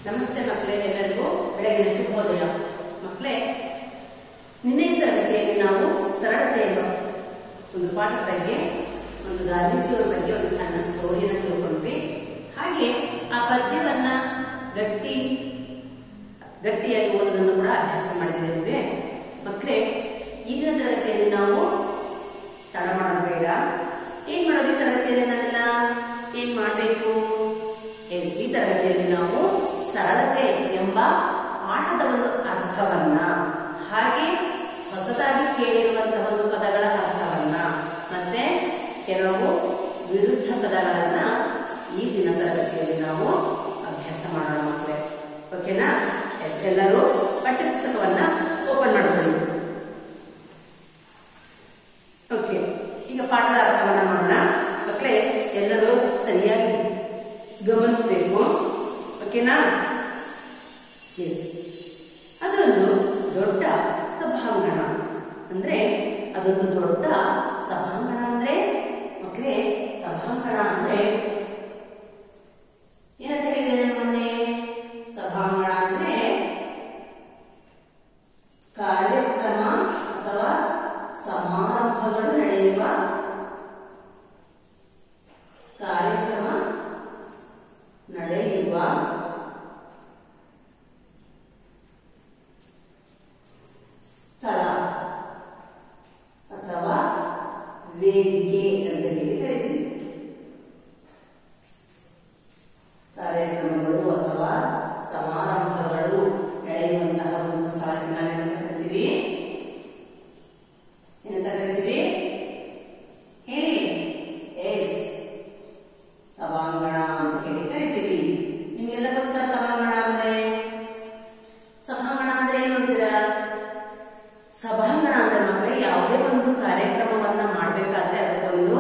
ನಮಸ್ತೆ ಮಕ್ಕಳೇ, ಎಲ್ಲರಿಗೂ ಬೆಳಗಿನ ಶುಭೋದಯ. ಮಕ್ಕಳೇ, ನಿನ್ನೆಯ ತರಗತಿಯಲ್ಲಿ ನಾವು ಸರಳತೆ ಎಂಬ ಒಂದು ಪಾಠದ ಬಗ್ಗೆ, ಒಂದು ಗಾಂಧೀಜಿಯವರ ಬಗ್ಗೆ ಒಂದು ಸಣ್ಣ ಸ್ಟೋರಿಯನ್ನು ತಿಳ್ಕೊಂಡ್ವಿ. ಹಾಗೆ ಆ ಪದ್ಯವನ್ನ ಗಟ್ಟಿಯಾಗಿ ಓದೋದನ್ನು ಕೂಡ ಅಭ್ಯಾಸ ಮಾಡಿದ್ದೇವೆ. ಮಕ್ಕಳೇ, ಈಗಿನ ತರಗತಿಯಲ್ಲಿ ನಾವು ತಡ ಮಾಡೋದು ಬೇಡ. ಏನ್ ಮಾಡೋದು? ಈ ತರಗತಿಯಲ್ಲಿ ನಾವೆಲ್ಲ ಏನ್ ಮಾಡಬೇಕು? ಈ ತರಗತಿಯಲ್ಲಿ ನಾವು ಸರಳತೆ ಎಂಬ ಪಾಠದ ಒಂದು ಅರ್ಥವನ್ನ, ಹಾಗೆ ಹೊಸದಾಗಿ ಕೇಳಿರುವಂತಹ ಒಂದು ಪದಗಳ ಅರ್ಥವನ್ನ, ಮತ್ತೆ ಕೆಲವು ವಿರುದ್ಧ ಪದಗಳನ್ನ ಈ ದಿನ ತರಗತಿಯಲ್ಲಿ ನಾವು ಅಭ್ಯಾಸ ಮಾಡೋಣ ಮಕ್ಕಳೇ. ಓಕೆನಾ? ಎಲ್ಲರೂ ಪಠ್ಯ ಪುಸ್ತಕವನ್ನ ಓಪನ್ ಮಾಡ್ಕೊಳ್ಳಿ. ಓಕೆ, ಈಗ ಪಾಠದ ಅರ್ಥವನ್ನ ನೋಡೋಣ ಮಕ್ಕಳೇ. ಎಲ್ಲರೂ ಸರಿಯಾಗಿ ಗಮನಿಸಬೇಕು. ಓಕೆನಾ? ಅದೊಂದು ದೊಡ್ಡ ಸಭಾಂಗಣ ಅಂದ್ರೆ, ಅದೊಂದು ದೊಡ್ಡ ಸಭಾಂಗಣ ಅಂದ್ರೆ ಮಕ್ಕಳೇ, ಸಭಾಂಗಣ ಅಂದ್ರೆ ಏನಂತ ಹೇಳಿದ್ದೇನೆ ಮೊನ್ನೆ? ಸಭಾಂಗಣ ಅಂದ್ರೆ ಕಾರ್ಯಕ್ರಮ ಅಥವಾ ಸಮಾರಂಭಗಳು ನಡೆಯುವ ಸ್ಥಳ ಅಥವಾ ವೇದಿಕೆ ಅಂತ ಹೇಳಿ ಕರೀತೀವಿ. ಕಾರ್ಯಕ್ರಮಗಳು ಅಥವಾ ಸಮಾರಂಭಗಳು ನಡೆಯುವಂತಹ ಒಂದು ಸ್ಥಳಕ್ಕೆ ನಾವೇನಂತ ಕರಿತೀವಿ? ಏನಂತ ಕರಿತೀವಿ? ಹೇಳಿ. ಎಸ್, ಸಭಾಂಗಣ ಅಂತ ಹೇಳಿ ಕರಿತೀವಿ. ನಿಮ್ಗೆಲ್ಲ ಗೊತ್ತಾ ಸಭಾಂಗಣ ಅಂದ್ರೆ? ಸಭಾಂಗಣ ಅಂದ್ರೆ ಏನ್ ನೋಡಿದ್ದೀರಾ? ಸಭಾಂಗಣ ಅಂದ್ರೆ ಮಕ್ಕಳೇ, ಯಾವುದೇ ಒಂದು ಕಾರ್ಯಕ್ರಮವನ್ನ ಮಾಡಬೇಕಾದ್ರೆ ಅದಕ್ಕೊಂದು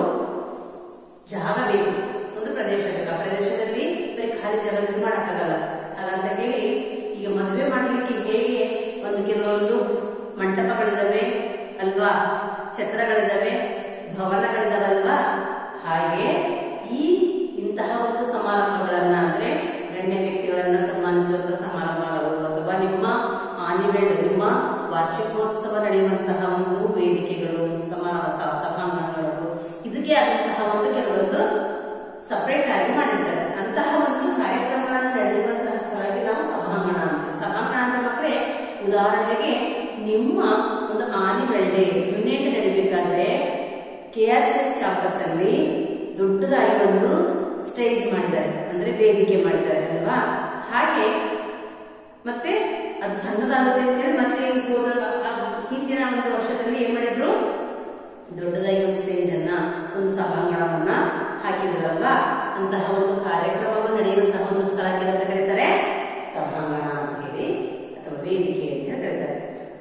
ಜಾಗ ಬೇಕು, ಒಂದು ಪ್ರದೇಶ ಬೇಕು. ಆ ಪ್ರದೇಶದಲ್ಲಿ ಬರೀ ಖಾಲಿ ಜಾಗದಲ್ಲಿ ಮಾಡಕ್ಕಾಗಲ್ಲ. ಹಾಗಂತ ಹೇಳಿ ಈಗ ಮದುವೆ ಮಾಡಲಿಕ್ಕೆ ಹೇಗೆ ಒಂದು ಕೆಲವೊಂದು ಮಂಟಪಗಳಿದಾವೆ ಅಲ್ವಾ, ಛತ್ರಗಳಿದಾವೆ, ಭವನಗಳಿದಾವಲ್ವಾ, ಹಾಗೆ ಇಂತಹ ಒಂದು ಸಮಾರಂಭಗಳನ್ನ ಅಂದ್ರೆ ಗಣ್ಯ ವ್ಯಕ್ತಿಗಳನ್ನ ಸನ್ಮಾನಿಸುವಂತಹ ಸಮಾರಂಭಗಳು ಅಥವಾ ನಿಮ್ಮ ಆನ್ಯುವಲ್, ನಿಮ್ಮ ವಾರ್ಷಿಕೋತ್ಸವ ನಡೆಯುವಂತಹ ಒಂದು ವೇದಿಕೆಗಳು, ಸಭಾಂಗಣಗಳು, ಇದಕ್ಕೆ ಆದಂತಹ ಒಂದು ಕೆಲವೊಂದು ಸಪರೇಟ್ ಆಗಿ ಮಾಡಿರ್ತಾರೆ. ಅಂತಹ ಒಂದು ಕಾರ್ಯಕ್ರಮಗಳನ್ನು ನಡೆಯುವಂತಹ ಸ್ಥಳಕ್ಕೆ ನಾವು ಸಭಾಂಗಣ ಅಂತೀವಿ. ಸಭಾಂಗಣ ಅಂದ್ರೆ ಮಕ್ಕಳೇ, ಉದಾಹರಣೆಗೆ ನಿಮ್ಮ ಒಂದು ಆನ್ಯುವಲ್ ಡೇ ಯುನಿಟ್ ನಡಿಬೇಕಾದ್ರೆ KRCS ಕ್ಯಾಂಪಸ್ ಅಲ್ಲಿ ದೊಡ್ಡದಾಗಿ ಒಂದು ಸ್ಟೇಜ್ ಮಾಡಿದ್ದಾರೆ, ಅಂದ್ರೆ ವೇದಿಕೆ ಮಾಡಿದ್ದಾರೆ ಅಲ್ವಾ. ಹಾಗೆ ಮತ್ತೆ ಅದು ಸಣ್ಣದಾಗುತ್ತೆ ಅಂತೇಳಿ ಮತ್ತೆ ಹಿಂದಿನ ಒಂದು ವರ್ಷದಲ್ಲಿ ಏನ್ ಮಾಡಿದ್ರು? ದೊಡ್ಡದಾಗಿ ಒಂದು ಸ್ಟೇಜ್ ಅನ್ನ, ಒಂದು ಸಭಾಂಗಣವನ್ನ ಹಾಕಿದ್ರಲ್ವಾ. ಅಂತಹ ಒಂದು ಕಾರ್ಯಕ್ರಮಗಳು ನಡೆಯುವಂತಹ ಒಂದು ಸ್ಥಳಕ್ಕೆ ಅಂತ ಕರೀತಾರೆ ಸಭಾಂಗಣ ಅಂತ ಹೇಳಿ, ಅಥವಾ ವೇದಿಕೆ ಅಂತ ಕರೀತಾರೆ.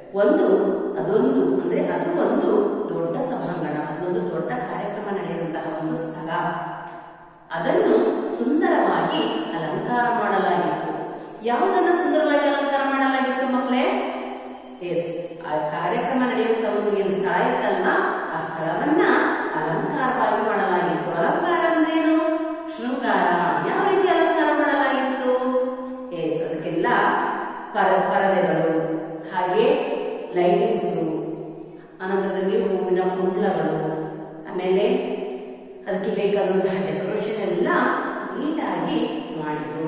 ಅದೊಂದು ಅಂದ್ರೆ ಅದು ಒಂದು ದೊಡ್ಡ ಸಭಾಂಗಣ, ಅದೊಂದು ದೊಡ್ಡ ಕಾರ್ಯಕ್ರಮ ನಡೆಯುವಂತಹ ಒಂದು ಸ್ಥಳ. ಅದನ್ನು ಸುಂದರವಾಗಿ ಅಲಂಕಾರ ಮಾಡಲಾಗಿತ್ತು. ಯಾವುದನ್ನ ಸುಂದರವಾಗಿ ಅಲಂಕಾರ ಮಾಡಲಾಗಿತ್ತು ಮಕ್ಕಳೇ? ಎಸ್, ಆ ಕಾರ್ಯಕ್ರಮ ನಡೆಯುವಂತಹ ಒಂದು ಏನು ಸ್ಥಳ ಇತ್ತಲ್ಲ, ಆ ಸ್ಥಳವನ್ನ ಅಲಂಕಾರವಾಗಿ ಮಾಡಲಾಗಿತ್ತು. ಅಲಂಕಾರ ಅಂದ್ರೇನು? ಶೃಂಗಾರ. ಯಾವ ರೀತಿ ಅಲಂಕಾರ ಮಾಡಲಾಗಿತ್ತು? ಎಸ್, ಅದಕ್ಕೆಲ್ಲ ಪರದೆಗಳು, ಹಾಗೆ ಲೈಟಿಂಗ್ಸ್, ಅನಂತರದಲ್ಲಿ ಹೂವಿನ ಕುಂಡಲಗಳು, ಆಮೇಲೆ ಅದಕ್ಕೆ ಬೇಕಾದಂತಹ ಡೆಕೋರೇಷನ್ ಎಲ್ಲ ನೀಟಾಗಿ ಮಾಡಿದ್ರು.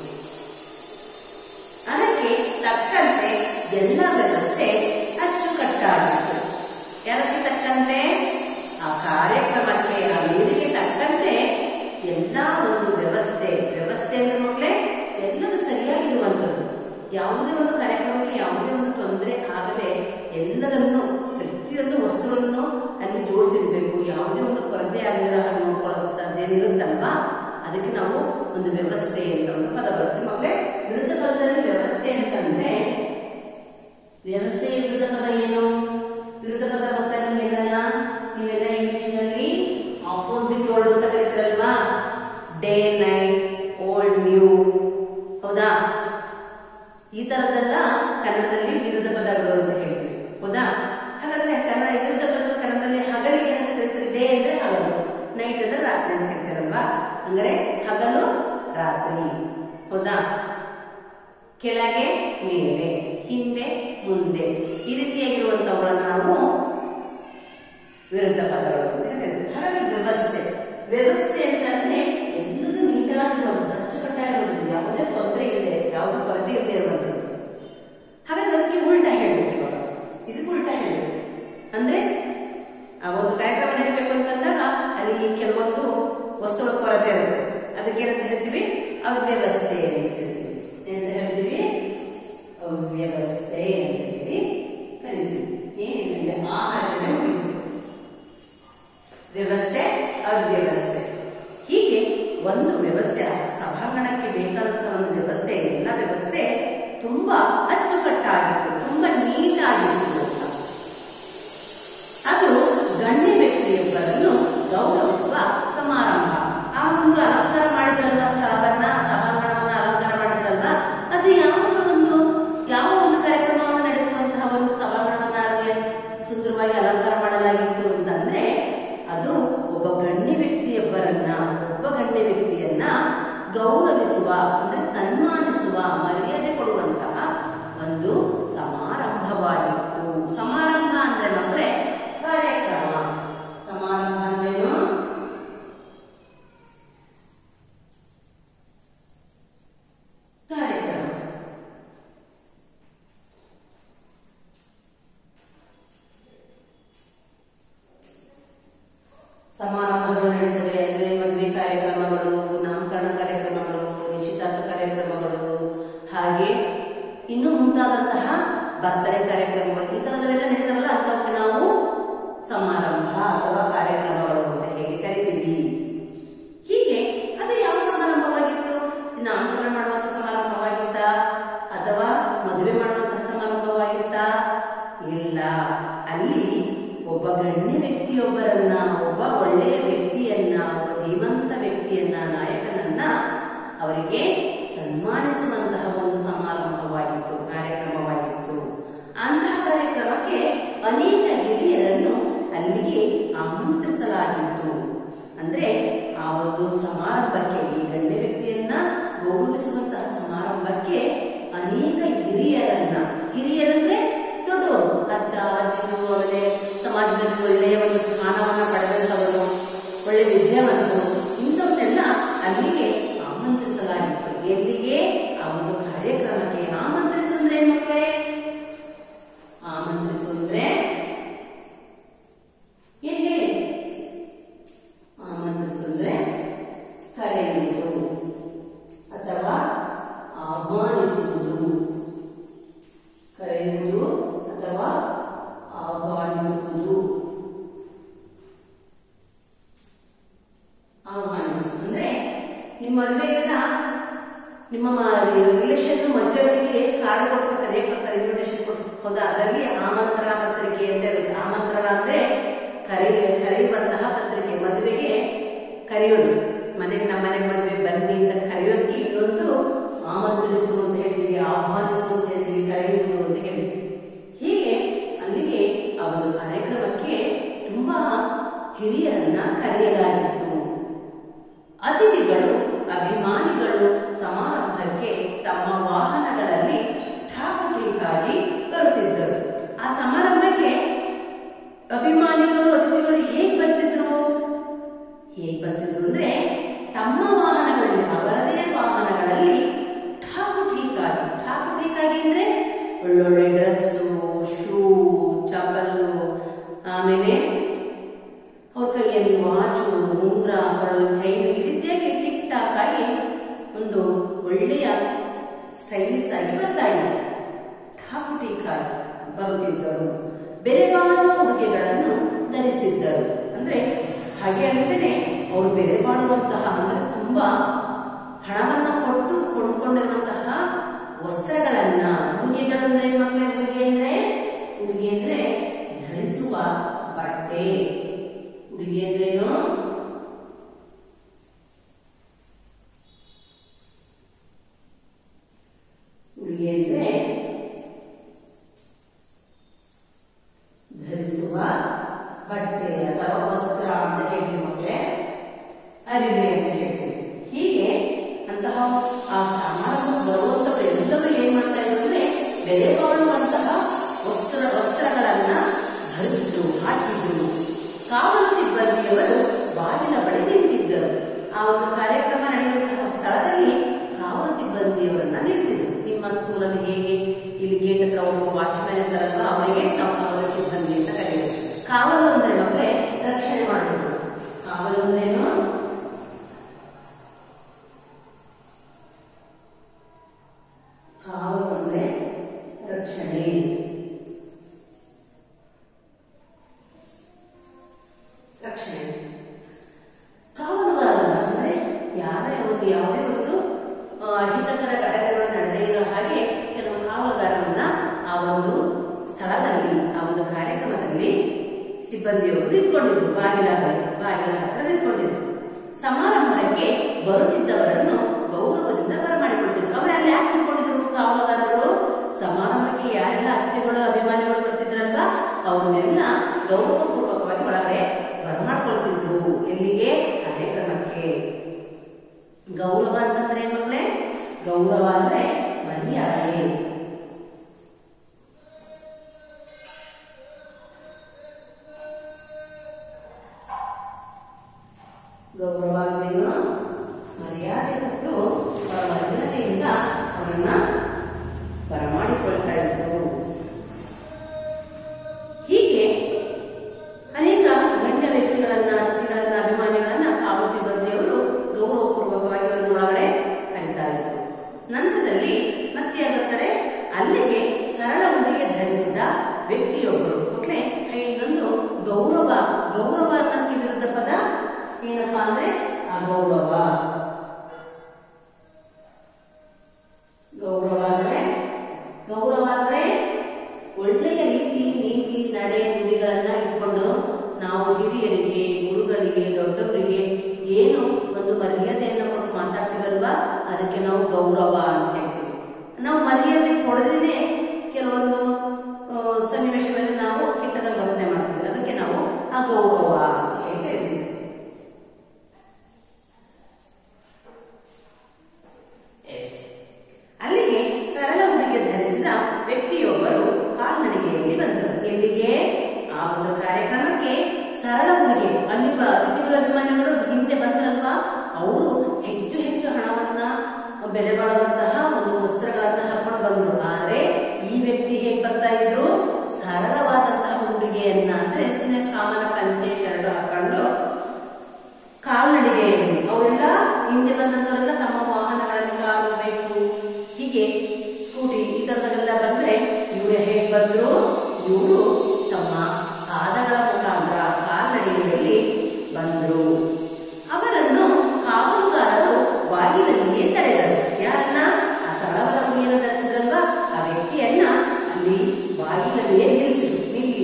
ಅದಕ್ಕೆ ತಕ್ಕಂತೆ ಎಲ್ಲ ವ್ಯವಸ್ಥೆ ಅಚ್ಚುಕಟ್ಟಾಗಿತ್ತು. ಯಾರಕ್ಕೆ ತಕ್ಕಂತೆ? ಆ ಕಾರ್ಯಕ್ರಮಕ್ಕೆ, ಆ ವೇದಿಕೆ ತಕ್ಕಂತೆ ಎಲ್ಲ ಒಂದು ವ್ಯವಸ್ಥೆ ಅಂದ್ರೆ ಮಕ್ಕಳೇ, ಎಲ್ಲದೂ ಸರಿಯಾಗಿರುವಂಥದ್ದು. ಯಾವುದೇ ಒಂದು ಕಾರ್ಯಕ್ರಮಕ್ಕೆ ಯಾವುದೇ ಒಂದು ತೊಂದರೆ ಆಗದೆ ಎಲ್ಲದನ್ನು, ಪ್ರತಿಯೊಂದು ವಸ್ತುಗಳನ್ನು ಅಲ್ಲಿ ಜೋಡಿಸಿರ್ಬೇಕು. ಯಾವುದೇ ಒಂದು ಕೊರತೆ ಆಗದಿರೋ ಹಾಗೆ ನೋಡ್ಕೊಳ್ಳೋದೇನಿರುತ್ತಲ್ವಾ, ಅದಕ್ಕೆ ನಾವು ಒಂದು ವ್ಯವಸ್ಥೆ ಅಂತ ಒಂದು ಪದ ಬರುತ್ತೆ ಮಕ್ಕಳೇ. ವಿರುದ್ಧ ಪದದಲ್ಲಿ ವ್ಯವಸ್ಥೆ ಅಂತಂದ್ರೆ, ವ್ಯವಸ್ಥೆಯ ವಿರುದ್ಧ ಪದ ಏನು? ವಿರುದ್ಧ ಪದ ಗೊತ್ತಾ ನಿಮ್ಗೆಲ್ಲ? ನೀವೆಲ್ಲ ಇಂಗ್ಲಿಷ್ ನಲ್ಲಿ ಆಪೋಸಿಟ್ ವರ್ಡ್ ಅಂತ ಕರೀತೀರಲ್ವಾ? ಡೇ ನೈಟ್, ಓಲ್ಡ್ ನ್ಯೂ, ಹೌದಾ? ಈ ತರದ್ದೆಲ್ಲ ಕನ್ನಡದಲ್ಲಿ ವಿರುದ್ಧ ಪದಗಳು ಅಂತ ಹೇಳ್ತೀವಿ, ಹೌದಾ? ಹಾಗಾದ್ರೆ ವಿರುದ್ಧ ಪದ ಕನ್ನಡದಲ್ಲಿ ಹಗಲಿಗೆ ಅಂತ ಕರೀತಾರೆ. ಡೇ ಅಂದ್ರೆ ಹಗಲು, ನೈಟ್ ಅಂದ್ರೆ ರಾತ್ರಿ ಅಂತ ಹೇಳ್ತಾರಲ್ವಾ. ಅಂದ್ರೆ ಹಗಲು ರಾತ್ರಿ, ಹೌದಾ? ಕೆಳಗೆ ಮೇಲೆ, ಹಿಂದೆ ಮುಂದೆ, ಈ ರೀತಿಯಾಗಿರುವಂತವುಗಳನ್ನ ನಾವು ವಿರುದ್ಧ ಪದಗಳು ಅಂತ ಹೇಳ್ತೀವಿ. ಹಾಗಾಗಿ ವ್ಯವಸ್ಥೆ, ವ್ಯವಸ್ಥೆ ಅಂತಂದ್ರೆ ಎಲ್ಲದೂ ನೀಟಾಗಿರೋದು, ಅಚ್ಚುಕಟ್ಟಾಗಿರೋದು, ಯಾವುದೇ ತೊಂದರೆ ಇದೆ, ಯಾವುದೇ ಕೊರತೆ ಇಲ್ಲದೆ ಇರುವಂಥದ್ದು. ಹಾಗಾದ್ರೆ ಅದಕ್ಕೆ ಉಲ್ಟಾ ಹೇಳ್ಬೇಕು. ಇವಾಗ ಇದಕ್ಕೆ ಉಲ್ಟಾ ಹೇಳ್ಬೇಕು ಅಂದ್ರೆ ಒಂದು ಕಾರ್ಯಕ್ರಮ ನಡೀಬೇಕು ಅಂತಂದಾಗ ಅಲ್ಲಿ ಕೆಲವೊಂದು ವಸ್ತುಗಳ ಕೊರತೆ ಇರುತ್ತೆ. ಅದಕ್ಕೆ ಏನಂತ ಹೇಳ್ತೀವಿ? ಅವ್ಯವಸ್ಥೆ ಅಂತ ಹೇಳ್ತೀವಿ. ಏನಂತ ಹೇಳ್ತೀವಿ? ಅವ್ಯವಸ್ಥೆ ಅಂತ ಹೇಳಿ ಕರಿತೀವಿ. ಏನಿದೆ ಆ ಕಾರ್ಯಕ್ರಮ ಮುಗಿಸ್ಬೇಕು. ವ್ಯವಸ್ಥೆ, ಅವ್ಯವಸ್ಥೆ, ಹೀಗೆ ಒಂದು ವ್ಯವಸ್ಥೆ, ಸಭಾಂಗಣಕ್ಕೆ ಬೇಕಾದಂತಹ ಒಂದು ವ್ಯವಸ್ಥೆ, ಎಲ್ಲ ವ್ಯವಸ್ಥೆ ತುಂಬಾ ಅಚ್ಚುಕಟ್ಟಾಗಿತ್ತು, ತುಂಬಾ ನೀಟಾಗಿತ್ತು ಅಂತ. ಅದು ಗಣ್ಯ ವ್ಯಕ್ತಿಯೊಬ್ಬರನ್ನು ಗೌರವಿಸುವ ಸಮಾರಂಭ. ಆ ಒಂದು ಅಲಂಕಾರ ಮಾಡಿದ್ರಲ್ಲ, ಸ್ಥಳವನ್ನ, ಸಭಾಂಗಣವನ್ನ ಅಲಂಕಾರ ಮಾಡಿದ್ರಲ್ಲ, ಅದು ಯಾವ ಒಂದು ಕಾರ್ಯಕ್ರಮವನ್ನು ನಡೆಸುವಂತಹ ಒಂದು ಸಭಾಂಗಣವನ್ನ ಸುಂದರವಾಗಿ ಅಲಂಕಾರ ಮಾಡಲಾಗಿತ್ತು ಅಂತಂದ್ರೆ ಅದು ಒಬ್ಬ ಗಣ್ಯ ವ್ಯಕ್ತಿಯನ್ನ ಗೌರವಿಸುವ ಅಂದ್ರೆ ಸನ್ಮಾನಿಸುವ, ಮರ್ಯಾದೆ ಕೊಡುವಂತಹ ಒಂದು ಸಮಾರಂಭವಾಗಿತ್ತು. ಸಮಾರಂಭ ಅಂದ್ರೆ ಮಕ್ಕಳೇ ಕಾರ್ಯಕ್ರಮ. ಸಮಾರಂಭ ಅಂದ್ರೇನು? ಕಾರ್ಯಕ್ರಮ. ಸಮಾರಂಭಗಳು ನಡೀತವೆ ಅಂದ್ರೆ ಮದುವೆ ಕಾರ್ಯಕ್ರಮಗಳು, ನಾಮಕರಣ ಕಾರ್ಯಕ್ರಮಗಳು, ನಿಶ್ಚಿತಾರ್ಥ ಕಾರ್ಯಕ್ರಮಗಳು, ಹಾಗೆ ಇನ್ನು ಮುಂತಾದಂತಹ ಬರ್ತ್ಡೇ ಕಾರ್ಯಕ್ರಮಗಳು, ಈ ತರದವೆಲ್ಲ ನಡೀತಾವಲ್ಲ, ಅಂತವಕ್ಕೆ ನಾವು ಸಮಾರಂಭ ಅಥವಾ ಕಾರ್ಯಕ್ರಮಗಳು ಅಂತ ಹೇಳಿ ಕರಿತೀವಿ. ಹೀಗೆ ಅದು ಯಾವ ಸಮಾರಂಭವಾಗಿತ್ತು? ನಾಮಕರಣ ಮಾಡುವಂತಹ ಸಮಾರಂಭವಾಗಿತ್ತ ಅಥವಾ ಮದುವೆ ಮಾಡುವಂತಹ ಸಮಾರಂಭವಾಗಿತ್ತ? ಇಲ್ಲ, ಅಲ್ಲಿ ಒಬ್ಬ ಗಣ್ಯ ವ್ಯಕ್ತಿಯೊಬ್ಬರನ್ನ, ಒಬ್ಬ ಒಳ್ಳೆಯ ವ್ಯಕ್ತಿಯನ್ನ, ಒಬ್ಬ ಧೀಮಂತ ವ್ಯಕ್ತಿಯನ್ನ, ನಾಯಕನನ್ನ ಅವರಿಗೆ ಸನ್ಮಾನಿಸುವಂತಹ ಒಂದು ಸಮಾರಂಭವಾಗಿತ್ತು, ಕಾರ್ಯಕ್ರಮವಾಗಿತ್ತು. ಅಂತಹ ಕಾರ್ಯಕ್ರಮಕ್ಕೆ ಅನೇಕ ಹಿರಿಯರನ್ನು ಅಲ್ಲಿಗೆ ಆಮಂತ್ರಿಸಲಾಗಿತ್ತು. ಅಂದ್ರೆ ಆ ಒಂದು ಸಮಾರಂಭಕ್ಕೆ, ಈ ಗಣ್ಯ ವ್ಯಕ್ತಿಯನ್ನ ಗೌರವಿಸುವಂತಹ ಸಮಾರಂಭಕ್ಕೆ ಅನೇಕ ಹಿರಿಯರಂದ್ರೆ ದೊಡ್ಡವರು, ಅಜ್ಜ ಅಜ್ಜಿಗಳು, ಅವರೇ ಸಮಾಜದಲ್ಲಿ ಒಳ್ಳೆಯ ಒಂದು ಸ್ಥಾನವನ್ನ ಪಡೆದಂತವರು, ಒಳ್ಳೆ ವಿದ್ಯಾವಂತರು, ಇಂಥವನ್ನೆಲ್ಲ ಅಲ್ಲಿಗೆ ಆಮಂತ್ರಿಸಲಾಗಿತ್ತು. ಎಲ್ಲಿಗೆ? ಆ ಒಂದು ಕಾರ್ಯಕ್ರಮಕ್ಕೆ. ಆಮಂತ್ರಿಸು ಅಂದ್ರೆ ಏನ್ ಮಕ್ಕಳೇ? ಆಮಂತ್ರಿಸು ಅಂದ್ರೆ ಏನ್ ಹೇಳಿ? ಆಮಂತ್ರಿಸು ಅಂದ್ರೆ ಕರೆಯುವುದು ಅಥವಾ ಆಹ್ವಾನಿಸುವುದು. ಕರೆಯುವುದು ಅಥವಾ ಆಹ್ವಾನಿಸುವುದು. ಆಹ್ವಾನಿಸುವುದು ಅಂದ್ರೆ ನಿಮ್ಮ ಮದುವೆಗೆಲ್ಲ, ನಿಮ್ಮ ರಿಲೇಷನ್ ಮದುವೆಗಳಿಗೆ ಕಾರ್ಡ್ ಕೊಡ್ಬೇಕಾದ್ರೆ ಏನ್ ಕೊಡ್ತಾರೆ? ಇನ್ವಿಟೇಷನ್ ಹೌದಾ? ಅದರಲ್ಲಿ ಆಮಂತ್ರಣ ಪತ್ರಿಕೆ ಅಂತ ಇರುತ್ತೆ. ಆಮಂತ್ರಣ ಅಂದ್ರೆ ಕರೆಯುವಂತಹ ಪತ್ರಿಕೆ, ಮದುವೆಗೆ ಕರೆಯೋದು. ಮನೆಗೆ, ನಮ್ಮ ಮನೆಗೆ ಮದುವೆ ಬನ್ನಿ ಅಂತ ಕರೆಯೋದಕ್ಕೆ ಇನ್ನೊಂದು ಆಮಂತ್ರಿಸು ಅಂತ ಹೇಳ್ತೀವಿ, ಆಹ್ವಾನಿಸು ಅಂತ ಹೇಳ್ತೀವಿ, ಕರೆಯುವುದು ಅಂತ ಹೇಳ್ತೀವಿ. ಹೀಗೆ ಅಲ್ಲಿಗೆ ಆ ಒಂದು ಕಾರ್ಯಕ್ರಮಕ್ಕೆ ತುಂಬಾ ಹಿರಿಯರನ್ನ ಕರೆಯಲಾಗಿತ್ತು. ಅತಿಥಿಗಳು, ಅಭಿಮಾನಿಗಳು ಸಮಾರಂಭಕ್ಕೆ ತಮ್ಮ ವಾಹನಗಳಲ್ಲಿ ಠಾಕುಟಿಗಾಗಿ ಬರುತ್ತಿದ್ದರು. ಆ ಸಮಾರಂಭಕ್ಕೆ ಅಭಿಮಾನಿಗಳು, ಅತಿಥಿಗಳು ಹೇಗೆ ಬರ್ತಿದ್ರು ಅಂದ್ರೆ ತಮ್ಮ ವಾಹನಗಳಲ್ಲಿ, ಅವರದೇ ವಾಹನಗಳಲ್ಲಿ ಠಾಕುಟಿಗಾಗಿ ಅಂದ್ರೆ ಒಳ್ಳೊಳ್ಳೆ ಡ್ರೆಸ್ಸು, ಶೂ, ಚಪ್ಪಲ್ಲು, ಆಮೇಲೆ ಅವ್ರ ಕೈಯಲ್ಲಿ ವಾಚು, ಉಂಗುರ, ಕೊರಳು ಚೈನ್, ಈ ರೀತಿಯಾಗಿ ಟಿಕ್ ಟಾಕ್ ಆಗಿ ಒಂದು ಒಳ್ಳೆಯ ಸ್ಟೈಲಿಶ್ ಆಗಿ ಬರ್ತಾ ಇದ್ದಾರೆ. ಠಾಕುಟಿಗಾಗಿ ಬರುತ್ತಿದ್ದರು. ಬೆಲೆ ಬಾಳುವ ಉಡುಗೆಗಳನ್ನು ಧರಿಸಿದ್ದರು. ಅಂದ್ರೆ ಹಾಗೆ ಅಂತಾನೆ ಅವರು ಬೆಲೆ ಬಾಳುವಂತಹ, ಅಂದ್ರೆ ತುಂಬಾ ಹಣವನ್ನ ಕೊಟ್ಟು ಕೊಂಡ್ಕೊಂಡಿರುವಂತಹ ವಸ್ತ್ರಗಳನ್ನ, ಉಡುಗೆಗಳಂದ್ರೆ ಮಕ್ಕಳ ಉಡುಗೆ ಅಂದ್ರೆ ಧರಿಸುವ ಬಟ್ಟೆ. ಉಡುಗೆ ಅಂದ್ರೇನು? ಉಡುಗೆ ಅಂದ್ರೆ ಧರಿಸುವ ಬಟ್ಟೆ ಅಥವಾ ವಸ್ತ್ರ ಅಂತ ಹೇಳ್ತೀವಿ ಮಕ್ಕಳೇ, ಅರಿವೆ ಅಂತ ಹೇಳ್ತೀವಿ. ಹೀಗೆ ಅಂತಹ ಆ ಸಮಾರಂಭ ಬರುವಂತವರು ಎಲ್ಲರೂ ಏನ್ ಬೆಲೆ ಬಾಳುವಂತಹ ವಸ್ತ್ರಗಳನ್ನ ಧರಿಸಿದ್ರು, ಹಾಕಿದ್ರು. ಕಾವಲು ಸಿಬ್ಬಂದಿಯವರು ಬಾಗಿಲ ಬಳಿ ನಿಂತಿದ್ದರು. ಆ ಒಂದು ಕಾರ್ಯಕ್ರಮ ನಡೆಯುವಂತಹ ಸ್ಥಳದಲ್ಲಿ ಕಾವಲು ಸಿಬ್ಬಂದಿಯವರನ್ನ ನಿಲ್ಲಿಸಿದ್ರು. ನಿಮ್ಮ ಸ್ಕೂಲಲ್ಲಿ ಹೇಗೆ ಇಲ್ಲಿ ಗೇಟ್ ಹತ್ರ ಒಬ್ಬ ವಾಚ್ಮ್ಯಾನ್ ಇರ್ತಾರಲ್ವ, ಅವರಿಗೆ ನಾವು ಕಾವಲು ಸಿಬ್ಬಂದಿ ಅಂತ ಕರೆಯೋದು. ಕಾವಲು ಅಂದ್ರೆ ಮಕ್ಕಳೇ ರಕ್ಷಣೆ ಮಾಡೋದು. ಕಾವಲು ಅಂದ್ರೇನು? ಕಾವಲು ಅಂದ್ರೆ ರಕ್ಷಣೆ. ರಕ್ಷಣೆ ಕಾವಲುಗಾರ ಅಂದ್ರೆ ಯಾವುದೇ ಒಂದು ಅಹಿತಕರ ಘಟನೆಗಳು ನಡೆದೇ ಇರೋ ಹಾಗೆ ಕೆಲವು ಕಾವಲುಗಾರರನ್ನ ಆ ಒಂದು ಸ್ಥಳದಲ್ಲಿ, ಆ ಒಂದು ಕಾರ್ಯಕ್ರಮದಲ್ಲಿ ಸಿಬ್ಬಂದಿಯವರು ನಿಂತ್ಕೊಂಡಿದ್ರು. ಬಾಗಿಲ ಹತ್ರ ನಿಂತ್ಕೊಂಡಿದ್ರು. ಸಮಾರಂಭಕ್ಕೆ ಬರುತ್ತಿದ್ದವರನ್ನು ಗೌರವದಿಂದ ಬರಮಾಡಿಕೊಳ್ತಿದ್ರು. ಅವರೆಲ್ಲ ಯಾಕೆ ನಿಂತ್ಕೊಂಡಿದ್ರು? ಕಾವಲುಗಾರರು ಸಮಾರಂಭಕ್ಕೆ ಯಾರೆಲ್ಲ ಅತಿಥಿಗಳು, ಅಭಿಮಾನಿಗಳು ಬರ್ತಿದ್ರಲ್ವಾ, ಅವನ್ನೆಲ್ಲ ಗೌರವಪೂರ್ವಕವಾಗಿ ಒಳಗಡೆ ಬರಮಾಡ್ಕೊಳ್ತಿದ್ರು. ಎಲ್ಲಿಗೆ? ಕಾರ್ಯಕ್ರಮಕ್ಕೆ. ಗೌರವ ಅಂತಂದ್ರೆ ಏನ್ ಮಕ್ಕಳೇ? ಗೌರವ ಅಂದ್ರೆ ಮರ್ಯಾದೆ. ಗೌರವ ಅಂದ್ರೇನು? ಮರ್ಯಾದೆ ಕೊಟ್ಟು ಮರ್ಯಾದೆಯಿಂದ ಅವರನ್ನ ಬರಮಾಡಿಕೊಳ್ತಾ ಇದ್ರು. ಹೀಗೆ ಅನೇಕ ಗಣ್ಯ ವ್ಯಕ್ತಿಗಳನ್ನ, ಅತಿಥಿಗಳನ್ನ, ಅಭಿಮಾನಿಗಳನ್ನ ಕಾವಲು ಸಿಬ್ಬಂದಿಯವರು ಗೌರವಪೂರ್ವಕವಾಗಿ ಅವರನ್ನ ಒಳಗಡೆ ಕರೀತಾ ಇದ್ರು. ನಂತರದಲ್ಲಿ ಮತ್ತೆ ಏನಾಗ್ತಾರೆ, ಅಲ್ಲಿಗೆ ಸರಳ ಉಡುಗೆ ಧರಿಸಿದ ವ್ಯಕ್ತಿಯೊಬ್ಬರು. ಮಕ್ಕಳೇ, ಇನ್ನೊಂದು ಗೌರವ. ಗೌರವ ಅನ್ನೋದಕ್ಕೆ ವಿರುದ್ಧ ಪದ ಏನಪ್ಪಾ ಅಂದ್ರೆ ಅಗೌರವ. ಗೌರವ ಅಂದ್ರೆ ಒಳ್ಳೆಯ ರೀತಿ, ನೀತಿ, ನಡೆ, ನುಡಿಗಳನ್ನ ಇಟ್ಕೊಂಡು ನಾವು ಹಿರಿಯರಿಗೆ, ಗುರುಗಳಿಗೆ, ದೊಡ್ಡವರಿಗೆ ಏನು ಒಂದು ಮರ್ಯಾದೆಯನ್ನು ಕೊಟ್ಟು ಮಾತಾಡ್ತೀವಲ್ವಾ, ಅದಕ್ಕೆ ನಾವು ಗೌರವ ಅಂತ ಹೇಳ್ತೀವಿ. ನಾವು ಮರ್ಯಾದೆ ಕೊಡದೇ ಕೆಲವೊಂದು ಸನ್ನಿವೇಶಗಳಲ್ಲಿ ನಾವು ಕೆಟ್ಟದಾಗಿ ವರ್ತನೆ ಮಾಡ್ತೀವಿ. ಅದಕ್ಕೆ ನಾವು ಅಗೌರವ ಅಂತ ಹೇಳ್ತೀವಿ. ಅಲ್ಲಿಗೆ ಸರಳ ಉಡುಗೆ ಧರಿಸಿದ ವ್ಯಕ್ತಿಯೊಬ್ಬರು ಕಾಲ್ನಡಿಗೆಯಲ್ಲಿ ಬಂದರು. ಎಲ್ಲಿಗೆ? ಆ ಒಂದು ಕಾರ್ಯಕ್ರಮಕ್ಕೆ ಸರಳ ಉಡುಗೆ. ಅಲ್ಲಿ ಅತಿಥಿಗಳು, ಅಭಿಮಾನಿಗಳು ಹಿಂದೆ ಬಂದ್ರಲ್ವಾ, ಅವರು ಹೆಚ್ಚು ಹೆಚ್ಚು ಹಣವನ್ನ, ಬೆಲೆ ಬಾಳುವಂತಹ ಒಂದು ವಸ್ತ್ರಗಳನ್ನ ಹಾಕೊಂಡು ಬಂದ್ರು. ಆದ್ರೆ ಈ ವ್ಯಕ್ತಿ ಹೇಗೆ ಬರ್ತಾ ಇದ್ರು? ಸರಳವಾದಂತಹ ಉಡುಗೆಯನ್ನ, ಅಂದ್ರೆ ಸುಮ್ಮನೆ ಕಾಮನ ಪಂಚೆ ಶರ್ಟ್ ಹಾಕೊಂಡು ಕಾಲ್ನಡಿಗೆಯಲ್ಲಿ. ಅವರೆಲ್ಲ ಹಿಂದೆ ಬಂದಂತವರೆಲ್ಲ ತಮ್ಮ ವಾಹನಗಳಲ್ಲಿ, ಕಾರು, ಬೈಕು, ಹೀಗೆ ಸ್ಕೂಟಿ ಈ ತರದೆಲ್ಲ ಬಂದ್ರೆ ಇವರು ಹೇಗೆ ಬಂದ್ರು? ಇವರು ತಮ್ಮ ಪಾದಗಳ ಮುಖಾಂತರ ಕಾಲ್ನಡಿಗೆಯಲ್ಲಿ ಬಂದ್ರು. ಅವರನ್ನು ಕಾವಲುಗಾರರು ಬಾಗಿಲಲ್ಲಿಯೇ ತಡೆದರು. ಯಾರನ್ನ? ಆ ಸರಳವಾದ ಉಡುಗೆಯನ್ನು ಧರಿಸಿದ್ರಲ್ವಾ, ಆ ವ್ಯಕ್ತಿಯನ್ನ ಅಲ್ಲಿ ಬಾಗಿಲಲ್ಲಿಯೇ ನಿಲ್ಲಿಸಿದ್ರು.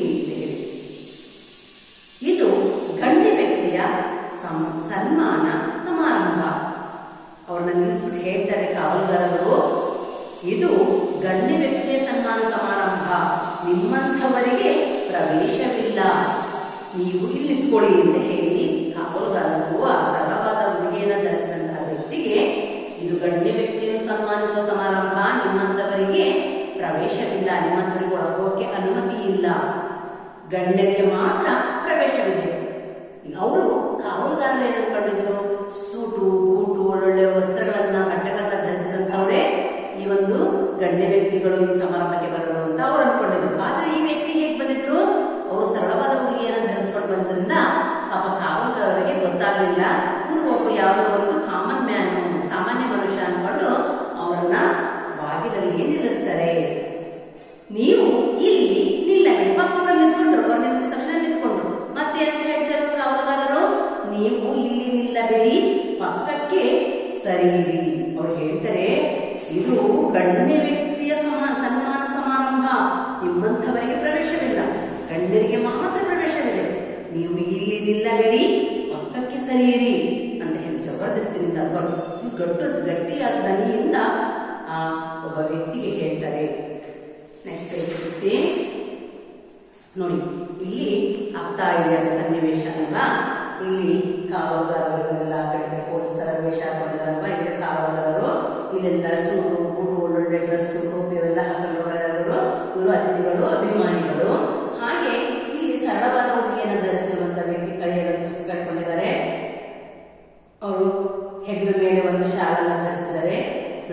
ಇದು ಗಣ್ಯ ವ್ಯಕ್ತಿಯ ಸನ್ಮಾನ ಸಮಾರಂಭ. ಅವ್ರನ್ನ ನಿಲ್ಲಿಸ್ಬಿಟ್ಟು ಹೇಳ್ತಾರೆ ಕಾವಲುಗಾರರು, ಇದು ಗಣ್ಯ ವ್ಯಕ್ತಿಯ ಸನ್ಮಾನ ಸಮಾರಂಭ, ನಿಮ್ಮಂಥವರಿಗೆ ಪ್ರವೇಶವಿಲ್ಲ, ನೀವು ಇಲ್ಲಿಟ್ಕೊಳ್ಳಿ ಅಂತ ಹೇಳಿ ಕಾವಲುಗಾರರು ಆ ಸರಳವಾದ ಉಡುಗೆಯನ್ನು ಧರಿಸಿದಂತಹ ವ್ಯಕ್ತಿಗೆ, ಇದು ಗಣ್ಯ ವ್ಯಕ್ತಿಯನ್ನು ಸನ್ಮಾನಿಸುವ ಸಮಾರಂಭ, ನಿಮ್ಮಂಥವರಿಗೆ ಪ್ರವೇಶವಿಲ್ಲ, ನಿಮ್ಮಂಥವರಿಗೆ ಒಳಗೋಕೆ ಅನುಮತಿ ಇಲ್ಲ, ಗಣ್ಯರಿಗೆ ಮಾತ್ರ ಪ್ರವೇಶವಿದೆ. ಅವರು ಕಾವಲುಗಾರರು ಏನು ಕಂಡಿದ್ರು? ಸೂಟು, ಬೂಟು, ಒಳ್ಳೊಳ್ಳೆ ವಸ್ತ್ರಗಳನ್ನ, ಬಟ್ಟೆಗಳನ್ನ ಧರಿಸಿದಂತವರೇ ಈ ಒಂದು ಗಣ್ಯ ವ್ಯಕ್ತಿಗಳು ಈ ಸಮಾರಂಭಕ್ಕೆ ಬರೋರು ಅಂತ ಅವ್ರು ಅನ್ಕೊಂಡಿದ್ರು. ಆದ್ರೆ ಈ ವ್ಯಕ್ತಿ ಹೇಗೆ ಬಂದಿದ್ರು? ಅವರು ಸರಳವಾದ ಉಡುಗೆಯನ್ನು ಧರಿಸ್ಕೊಂಡು ಬಂದ್ರಿಂದ ಪಾಪ ಕಾವಲುಗಾರರಿಗೆ ಗೊತ್ತಾಗಲಿಲ್ಲ. ಇವರು ಒಬ್ಬ ಯಾವುದೋ ಒಂದು ಕಾಮನ್ ಮ್ಯಾನ್, ಸಾಮಾನ್ಯ ಮನುಷ್ಯ ಅನ್ಕೊಂಡು ಅವರನ್ನ ಬಾಗಿಲಲ್ಲಿಯೇ ನಿಲ್ಲಿಸ್ತಾರೆ. ನೀವು ಇಲ್ಲಿ ನಿಲ್ಲಬೇಡಿ. ಪಾಪ ಅವರಲ್ಲಿ ನಿಂತ್ಕೊಂಡ್ರು. ಅವ್ರು ನಿಲ್ಲಿಸಿದ ತಕ್ಷಣ ನಿಂತ್ಕೊಂಡ್ರು. ಮತ್ತೇನಂತ ಹೇಳ್ತಾರೆ ಕಾವಲುಗಾರರು? ನೀವು ಇಲ್ಲಿ ನಿಲ್ಲಬೇಡಿ, ಪಕ್ಕಕ್ಕೆ ಸರಿಯಿರಿ. ಅವ್ರು ಹೇಳ್ತಾರೆ, ಇದು ಗಣ್ಯ ವ್ಯಕ್ತಿಯ ಸನ್ಮಾನ ಸಮಾರಂಭ, ನಿಮ್ಮಂಥವರಿಗೆ ಪ್ರವೇಶವಿಲ್ಲ, ಗಣ್ಯರಿಗೆ ಮಾತ್ರ ಪ್ರವೇಶವಿದೆ, ನೀವು ಇಲ್ಲಿ ನಿಲ್ಲಬೇಡಿ, ಪಕ್ಕಕ್ಕೆ ಸರಿಯಿರಿ ಅಂತ ಹೇಳಿ ಜಬರ್ದಸ್ತಿಯಿಂದ ಗಟ್ಟಿಯಾದ ಧ್ವನಿಯಿಂದ ಆ ಒಬ್ಬ ವ್ಯಕ್ತಿಗೆ ಹೇಳ್ತಾರೆ. ನೆಕ್ಸ್ಟ್ ಗಮನಿಸಿ ನೋಡಿ, ಇಲ್ಲಿ ಆಗ್ತಾ ಇದೆ ಅದು ಸನ್ನಿವೇಶ ಅಲ್ವಾ. ಇಲ್ಲಿ ಕಾವಲುಗಾರರೆಲ್ಲ ಕಡೆ ಪೊಲೀಸರ ವೇಷ ಹಾಕೊಂಡಿದಾರಲ್ವಾ, ಇಲ್ಲಿ ಕಾವಲುಗಾರರು ಇಲ್ಲೆಲ್ಲ ಸೂಟು, ಬೂಟು, ಒಳ್ಳೊಳ್ಳೆ ಡ್ರೆಸ್, ಟೋಪಿ ಅವೆಲ್ಲ ಹಾಕೊಂಡು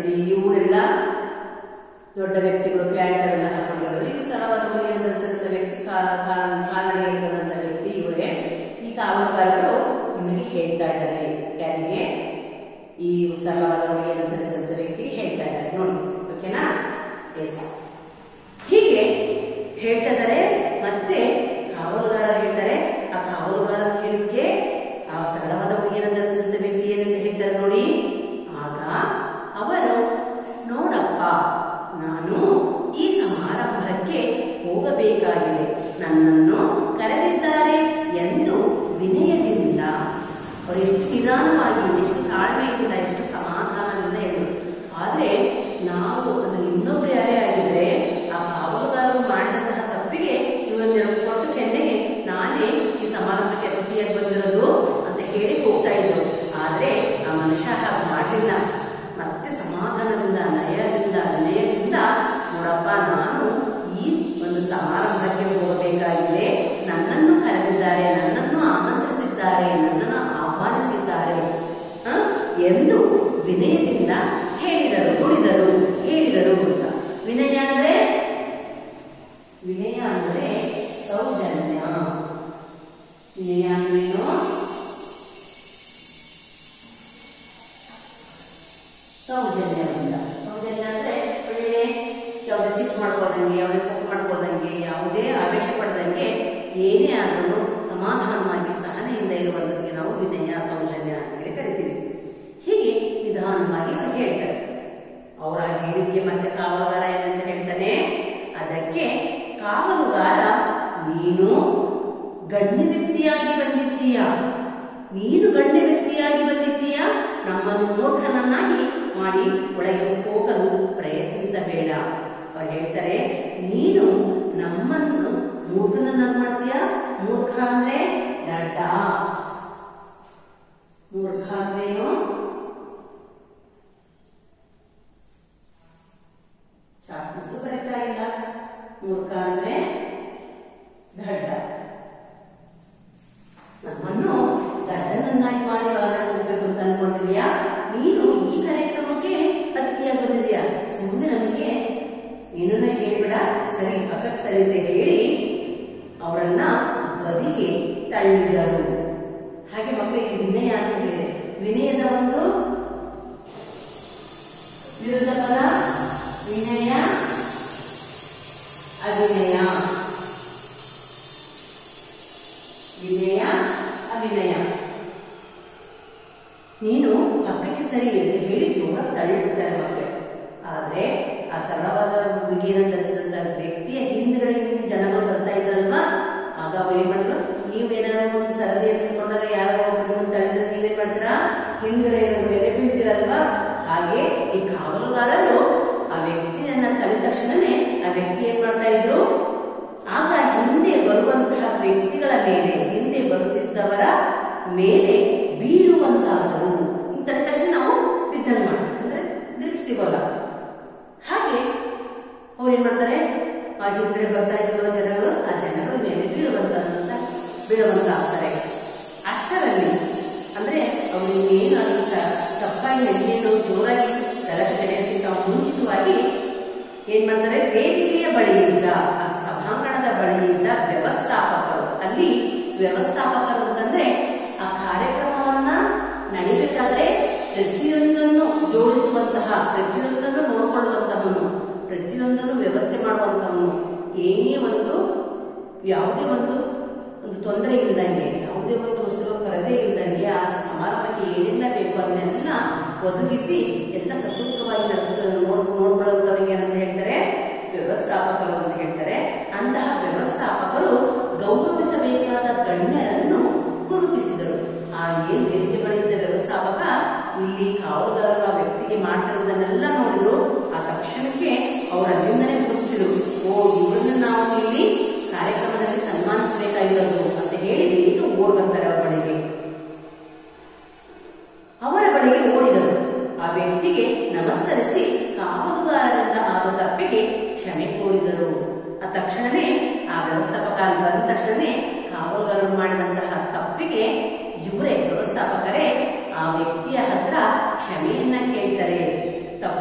ನೋಡಿ ಇವರೆಲ್ಲ ದೊಡ್ಡ ವ್ಯಕ್ತಿಗಳು ಪ್ಯಾಂಟ್ ಅವೆಲ್ಲ ಹಾಕೊಂಡಿರೋರು. ಇವು ಸರಳವಾದ ಹುಲಿಯನ್ನು ಧರಿಸಿದಂತ ವ್ಯಕ್ತಿ, ಕಾಲ್ನಡಿಗೆಯಲ್ಲಿ ಬಂದಂತ ವ್ಯಕ್ತಿ ಇವರೇ. ಈ ಕಾವಲುಗಾರರು ಇವರಿಗೆ ಹೇಳ್ತಾ ಇದ್ದಾರೆ, ಯಾರಿಗೆ? ಈ ಸರಳವಾದ ಹುಲಿಯನ್ನು ಧರಿಸಿದಂತ ವ್ಯಕ್ತಿಗೆ ಹೇಳ್ತಾ ಇದ್ದಾರೆ ನೋಡಿ. ಓಕೆನಾ? ಎಸ್. ಹೀಗೆ ಹೇಳ್ತಾ ಇದ್ದಾರೆ. ಮತ್ತೆ ಕಾವಲುಗಾರ ಹೇಳ್ತಾರೆ. ಆ ಕಾವಲುಗಾರ ಹೇಳಿದ್ಕೆ ಆ ಸರಳವಾದ ಹುಲಿಯನ್ನು ಧರಿಸಿದಂತ ವ್ಯಕ್ತಿ ಏನಂತ ಹೇಳ್ತಾರೆ ನೋಡಿ. ಆಗ ಅವರು, ನೋಡಪ್ಪ, ನಾನು ಈ ಸಮಾರಂಭಕ್ಕೆ ಹೋಗಬೇಕಾಗಿದೆ, ನನ್ನನ್ನು ಕರೆದಿದ್ದಾರೆ ಎಂದು ವಿನಯದಿಂದ, ಅವರು ಎಷ್ಟು ನಿಧಾನವಾಗಿ, ಎಷ್ಟು ತಾಳ್ಮೆಯಿಂದ, ಎಷ್ಟು ಸಮಾಧಾನದಿಂದ ಹೇಳಿದರು. ಆದ್ರೆ ನಾವು ಅಂದ್ರೆ ಇನ್ನೊಬ್ರು ಯಾರೇ ಆಗಿದ್ರೆ ಆ ಕಾವಲುಗಾರರು ಮಾಡಿದಂತಹ ತಪ್ಪಿಗೆ ಇವೊಂದೆರಡು ಕೊಟ್ಟು ಕೆನ್ನೆಗೆ ನಾನೇ ಈ ಸಮಾರಂಭಕ್ಕೆ ಅತಿಥಿಯಾಗಿ ಬಂದಿರೋದು ಅಂತ ಹೇಳಿ ಹೋಗ್ತಾ ಇದ್ರು. ಆದ್ರೆ ಆ ಮನುಷ್ಯ ಹಾಗೆ ಮಾಡಲಿಲ್ಲ. ಮತ್ತೆ ಸಮಾಧಾನದಿಂದ, ವಿನಯದಿಂದ ನೋಡಪ್ಪ, ನಾನು ಈ ಒಂದು ಸಮಾರಂಭಕ್ಕೆ ಹೋಗಬೇಕಾಗಿದೆ, ನನ್ನನ್ನು ಕರೆದಿದ್ದಾರೆ, ನನ್ನನ್ನು ಆಮಂತ್ರಿಸಿದ್ದಾರೆ, ನನ್ನನ್ನು ಆಹ್ವಾನಿಸಿದ್ದಾರೆ ಎಂದು ವಿನಯದಿಂದ ಹೇಳಿದರು, ಹೇಳಿದರು ಅಂತ. ವಿನಯ ಅಂದ್ರೆ ಸೌಜನ್ಯ. ವಿನಯ ಅಂದ್ರೇನು? ಸೌಜನ್ಯವಿಲ್ಲ. ಸೌಜನ್ಯ ಅಂದ್ರೆ ಒಳ್ಳೆ, ಯಾವುದೇ ಸಿಟ್ಟು ಮಾಡ್ಕೊಳ್ದಂಗೆ, ಯಾವುದೇ ತಪ್ಪು ಮಾಡ್ಕೊಳ್ದಂಗೆ, ಯಾವುದೇ ಆವೇಶ ಪಡ್ದಂಗೆ, ಏನೇ ಆದರೂ ಸಮಾಧಾನವಾಗಿ ಸಹನೆಯಿಂದ ಇರುವಂತಕ್ಕೆ ನಾವು ವಿನಯ, ಸೌಜನ್ಯ ಅಂತ ಹೇಳಿ ಕರಿತೀವಿ. ಹೀಗೆ ನಿಧಾನವಾಗಿ ಅವ್ರು ಹೇಳ್ತಾರೆ. ಅವರ ಹೇಳಿಕೆ ಮತ್ತೆ ಕಾವಲುಗಾರ ಏನಂತ ಹೇಳ್ತಾನೆ. ಅದಕ್ಕೆ ಕಾವಲುಗಾರ, ನೀನು ಗಣ್ಯ ವ್ಯಕ್ತಿಯಾಗಿ ಬಂದಿದ್ದೀಯಾ, ನಮ್ಮನ್ನು ಮೂರ್ಖನನ್ನಾಗಿ ಮಾಡಿ ಒಳಗೆ ಹೋಗಲು ಪ್ರಯತ್ನಿಸಬೇಡ. ಅವ್ರು ಹೇಳ್ತಾರೆ, ನೀನು ನಮ್ಮನ್ನು ಮೂರ್ಖನನ್ನಾಗಿ ಮಾಡ್ತೀಯಾ. ಮೂರ್ಖ ಅಂದ್ರೆ ದಡ್ಡ. ಮೂರ್ಖ ಅಂದ್ರೇನು? ಚಾಪಿಸು ಬರೀತಾ ಇಲ್ಲ. ಮೂರ್ಖ ಅಂದ್ರೆ ದಡ್ಡ. ನಮ್ಮನ್ನು ದಡ್ಡನನ್ನಾಗಿ ಮಾಡಿ ಒಳಗೆ ಹೋಗ್ಬೇಕು ಅಂತ ಅನ್ಕೊಂಡಿದೀಯಾ? ನೀನು ಈ ಕಾರ್ಯಕ್ರಮಕ್ಕೆ ಅತಿಥಿಯಾಗಿ ಬಂದಿದೀಯಾ, ಸುಮ್ಮನೆ ನಮಗೆ ಏನನ್ನ ಹೇಳ್ಬೇಡ, ಸರಿ ಪಕ್ಕಕ್ಕೆ ಸರಿ ಅಂತ ಹೇಳಿ ಅವರನ್ನ ಬದಿಗೆ ತಳ್ಳಿದರು. ಹಾಗೆ ಮಕ್ಕಳಿಗೆ ವಿನಯ ಅಂತ ಹೇಳಿದೆ. ವಿನಯದ ಒಂದು ವಿರುದ್ಧ ಪದ ವಿನಯ, ಅವಿನಯ. ವಿನಯ, ಅವಿನಯ. ನೀನು ಪಕ್ಕಕ್ಕೆ ಸರಿ ಅಂತ ಹೇಳಿ ಜೋರಾಗಿ ತಳ್ಳಿಬಿಡ್ತಾರೆ ಮಕ್ಕಳು. ಆದ್ರೆ ಆ ಸರಳವಾದ ಹುಡುಗಿಯನ್ನು ಧರಿಸಿದಂತ ವ್ಯಕ್ತಿಯ ಹಿಂದ್ಗಡೆ ಜನಗಳು ಬರ್ತಾ ಇದ್ರಲ್ವಾ, ಆಗ ಅವ್ರು ಏನ್ ಮಾಡಿದ್ರು, ನೀವೇನಾದ್ರು ಒಂದು ಸರದಿ ಎತ್ಕೊಂಡಾಗ ಯಾರೋ ಒಬ್ಬರು ತಳ್ಳಿದ್ರೆ ನೀವೇನ್ ಮಾಡ್ತೀರಾ, ಹಿಂದ್ಗಡೆ ಮೇಲೆ ಬೀಳ್ತೀರಲ್ವಾ. ಹಾಗೆ ಈ ಕಾವಲುಗಾರರು ಆ ವ್ಯಕ್ತಿಯನ್ನ ತಳ್ಳಿದ ತಕ್ಷಣನೇ ಆ ವ್ಯಕ್ತಿ ಏನ್ ಮಾಡ್ತಾ ಇದ್ರು, ಆಗ ಹಿಂದೆ ಬರುವಂತಹ ವ್ಯಕ್ತಿಗಳ ಮೇಲೆ, ಹಿಂದೆ ಬರುತ್ತಿದ್ದವರ ಮೇಲೆ ಬೀಳುವಂತಾದರು. ಇಂಥ ತಕ್ಷಣ ನಾವು ಬಿದ್ದಂಗ್ ಮಾಡ್ತೀವಿ, ಅಂದ್ರೆ ಗ್ರಿಪ್ ಸಿಗೋಲ್ಲ. ಹಾಗೆ ಅವ್ರು ಏನ್ ಮಾಡ್ತಾರೆ, ಆ ಹಿಂದ್ಗಡೆ ಬರ್ತಾ ಇದ್ದ ಜನಗಳು ಆ ಜನಗಳ ಮೇಲೆ ಬೀಳುವಂತಾಗ್ತಾರೆ. ಅಷ್ಟರಲ್ಲಿ ಅಂದ್ರೆ ಅವ್ರು ಏನಾದ್ರು ತಪ್ಪಾಗಿ ನಡೆಯಲು ಜೋರಾಗಿ ಗಲಾಟೆ ನಡೆಯೋದಕ್ಕಿಂತ ಮುಂಚಿತವಾಗಿ ಏನ್ ಮಾಡ್ತಾರೆ, ವೇದಿಕೆಯ ಬಳಿಯಿದ್ದ, ಆ ಸಭಾಂಗಣದ ಬಳಿಯಿದ್ದ ವ್ಯವಸ್ಥಾಪಕರು, ಅಲ್ಲಿ ವ್ಯವಸ್ಥಾಪಕರು ಅಂತಂದ್ರೆ ಆ ಕಾರ್ಯಕ್ರಮವನ್ನ ನಡಿಬೇಕಾದ್ರೆ ಪ್ರತಿಯೊಂದನ್ನು ಜೋಡಿಸುವಂತಹ, ಪ್ರತಿಯೊಂದನ್ನು ನೋಡಿಕೊಳ್ಳುವಂತಹವನು, ಪ್ರತಿಯೊಂದನ್ನು ವ್ಯವಸ್ಥೆ ಮಾಡುವಂತಹವನು, ಏನೇ ಒಂದು ಯಾವುದೇ ಒಂದು ತೊಂದರೆ ಇಲ್ಲದಂಗೆ, ಯಾವುದೇ ಒಂದು ವಸ್ತುಗಳ ಕೊರತೆ ಇಲ್ಲದಂಗೆ ಆ ಸಮಾರಂಭಕ್ಕೆ ಏನೆಲ್ಲ ಬೇಕು ಅದನ್ನೆಲ್ಲ ಒದಗಿಸಿ ಎಲ್ಲ ಸಸೂತ್ರವಾಗಿ ನೋಡ್ಕೊಳ್ಳುವಂತವರಿಗೆ ಅಂತ ಹೇಳ್ತಾರೆ ವ್ಯವಸ್ಥಾಪಕರು ಅಂತ ಹೇಳ್ತಾರೆ. ಅಂತಹ ವ್ಯವಸ್ಥಾಪಕರು ಗೌರವಿಸಬೇಕಾದ ಗಣ್ಯರನ್ನು ಗುರುತಿಸಿದರು. ಆ ಏನ್ ವೇದಿಕೆ ಬಳಿಯಿಂದ ವ್ಯವಸ್ಥಾಪಕ ಇಲ್ಲಿ ಕಾವಲುಗಾರರು ಆ ವ್ಯಕ್ತಿಗೆ ಮಾಡ್ತಿರುವುದನ್ನೆಲ್ಲ ನೋಡಿದ್ರು. ಆ ತಕ್ಷಣಕ್ಕೆ ಅವರು ಅಲ್ಲಿಂದಲೇ ಗುರುತಿಸಿದ್ರು, ಓ ಇವರನ್ನು ನಾವು ಇಲ್ಲಿ ಕಾರ್ಯಕ್ರಮದಲ್ಲಿ ಸನ್ಮಾನಿಸಬೇಕಾಗಿರೋದು ಅಂತ ಹೇಳಿ ವೇದಿಕೆ ಓಡ್ ಬರ್ತಾರೆ ಅವರ ಬಳಿಗೆ. ಅವರ ಬಳಿಗೆ ಓಡಿದರು. ಆ ವ್ಯಕ್ತಿಗೆ ನಮಸ್ಕರಿಸಿ ಕಾವಲುಗಾರರಿಂದ ಆದ ತಪ್ಪಿಗೆ ಕ್ಷಮೆ ಕೋರಿದರು. ಆ ತಕ್ಷಣವೇ ಆ ವ್ಯವಸ್ಥಾಪಕ ಬಂದ ತಕ್ಷಣವೇ ಕಾವಲುಗಾರರು ಮಾಡಿದಂತಹ ತಪ್ಪಿಗೆ ಇವರೇ ವ್ಯವಸ್ಥಾಪಕರೇ ಆ ವ್ಯಕ್ತಿಯ ಹತ್ರ ಕ್ಷಮೆಯನ್ನ ಕೇಳ್ತಾರೆ. ತಪ್ಪ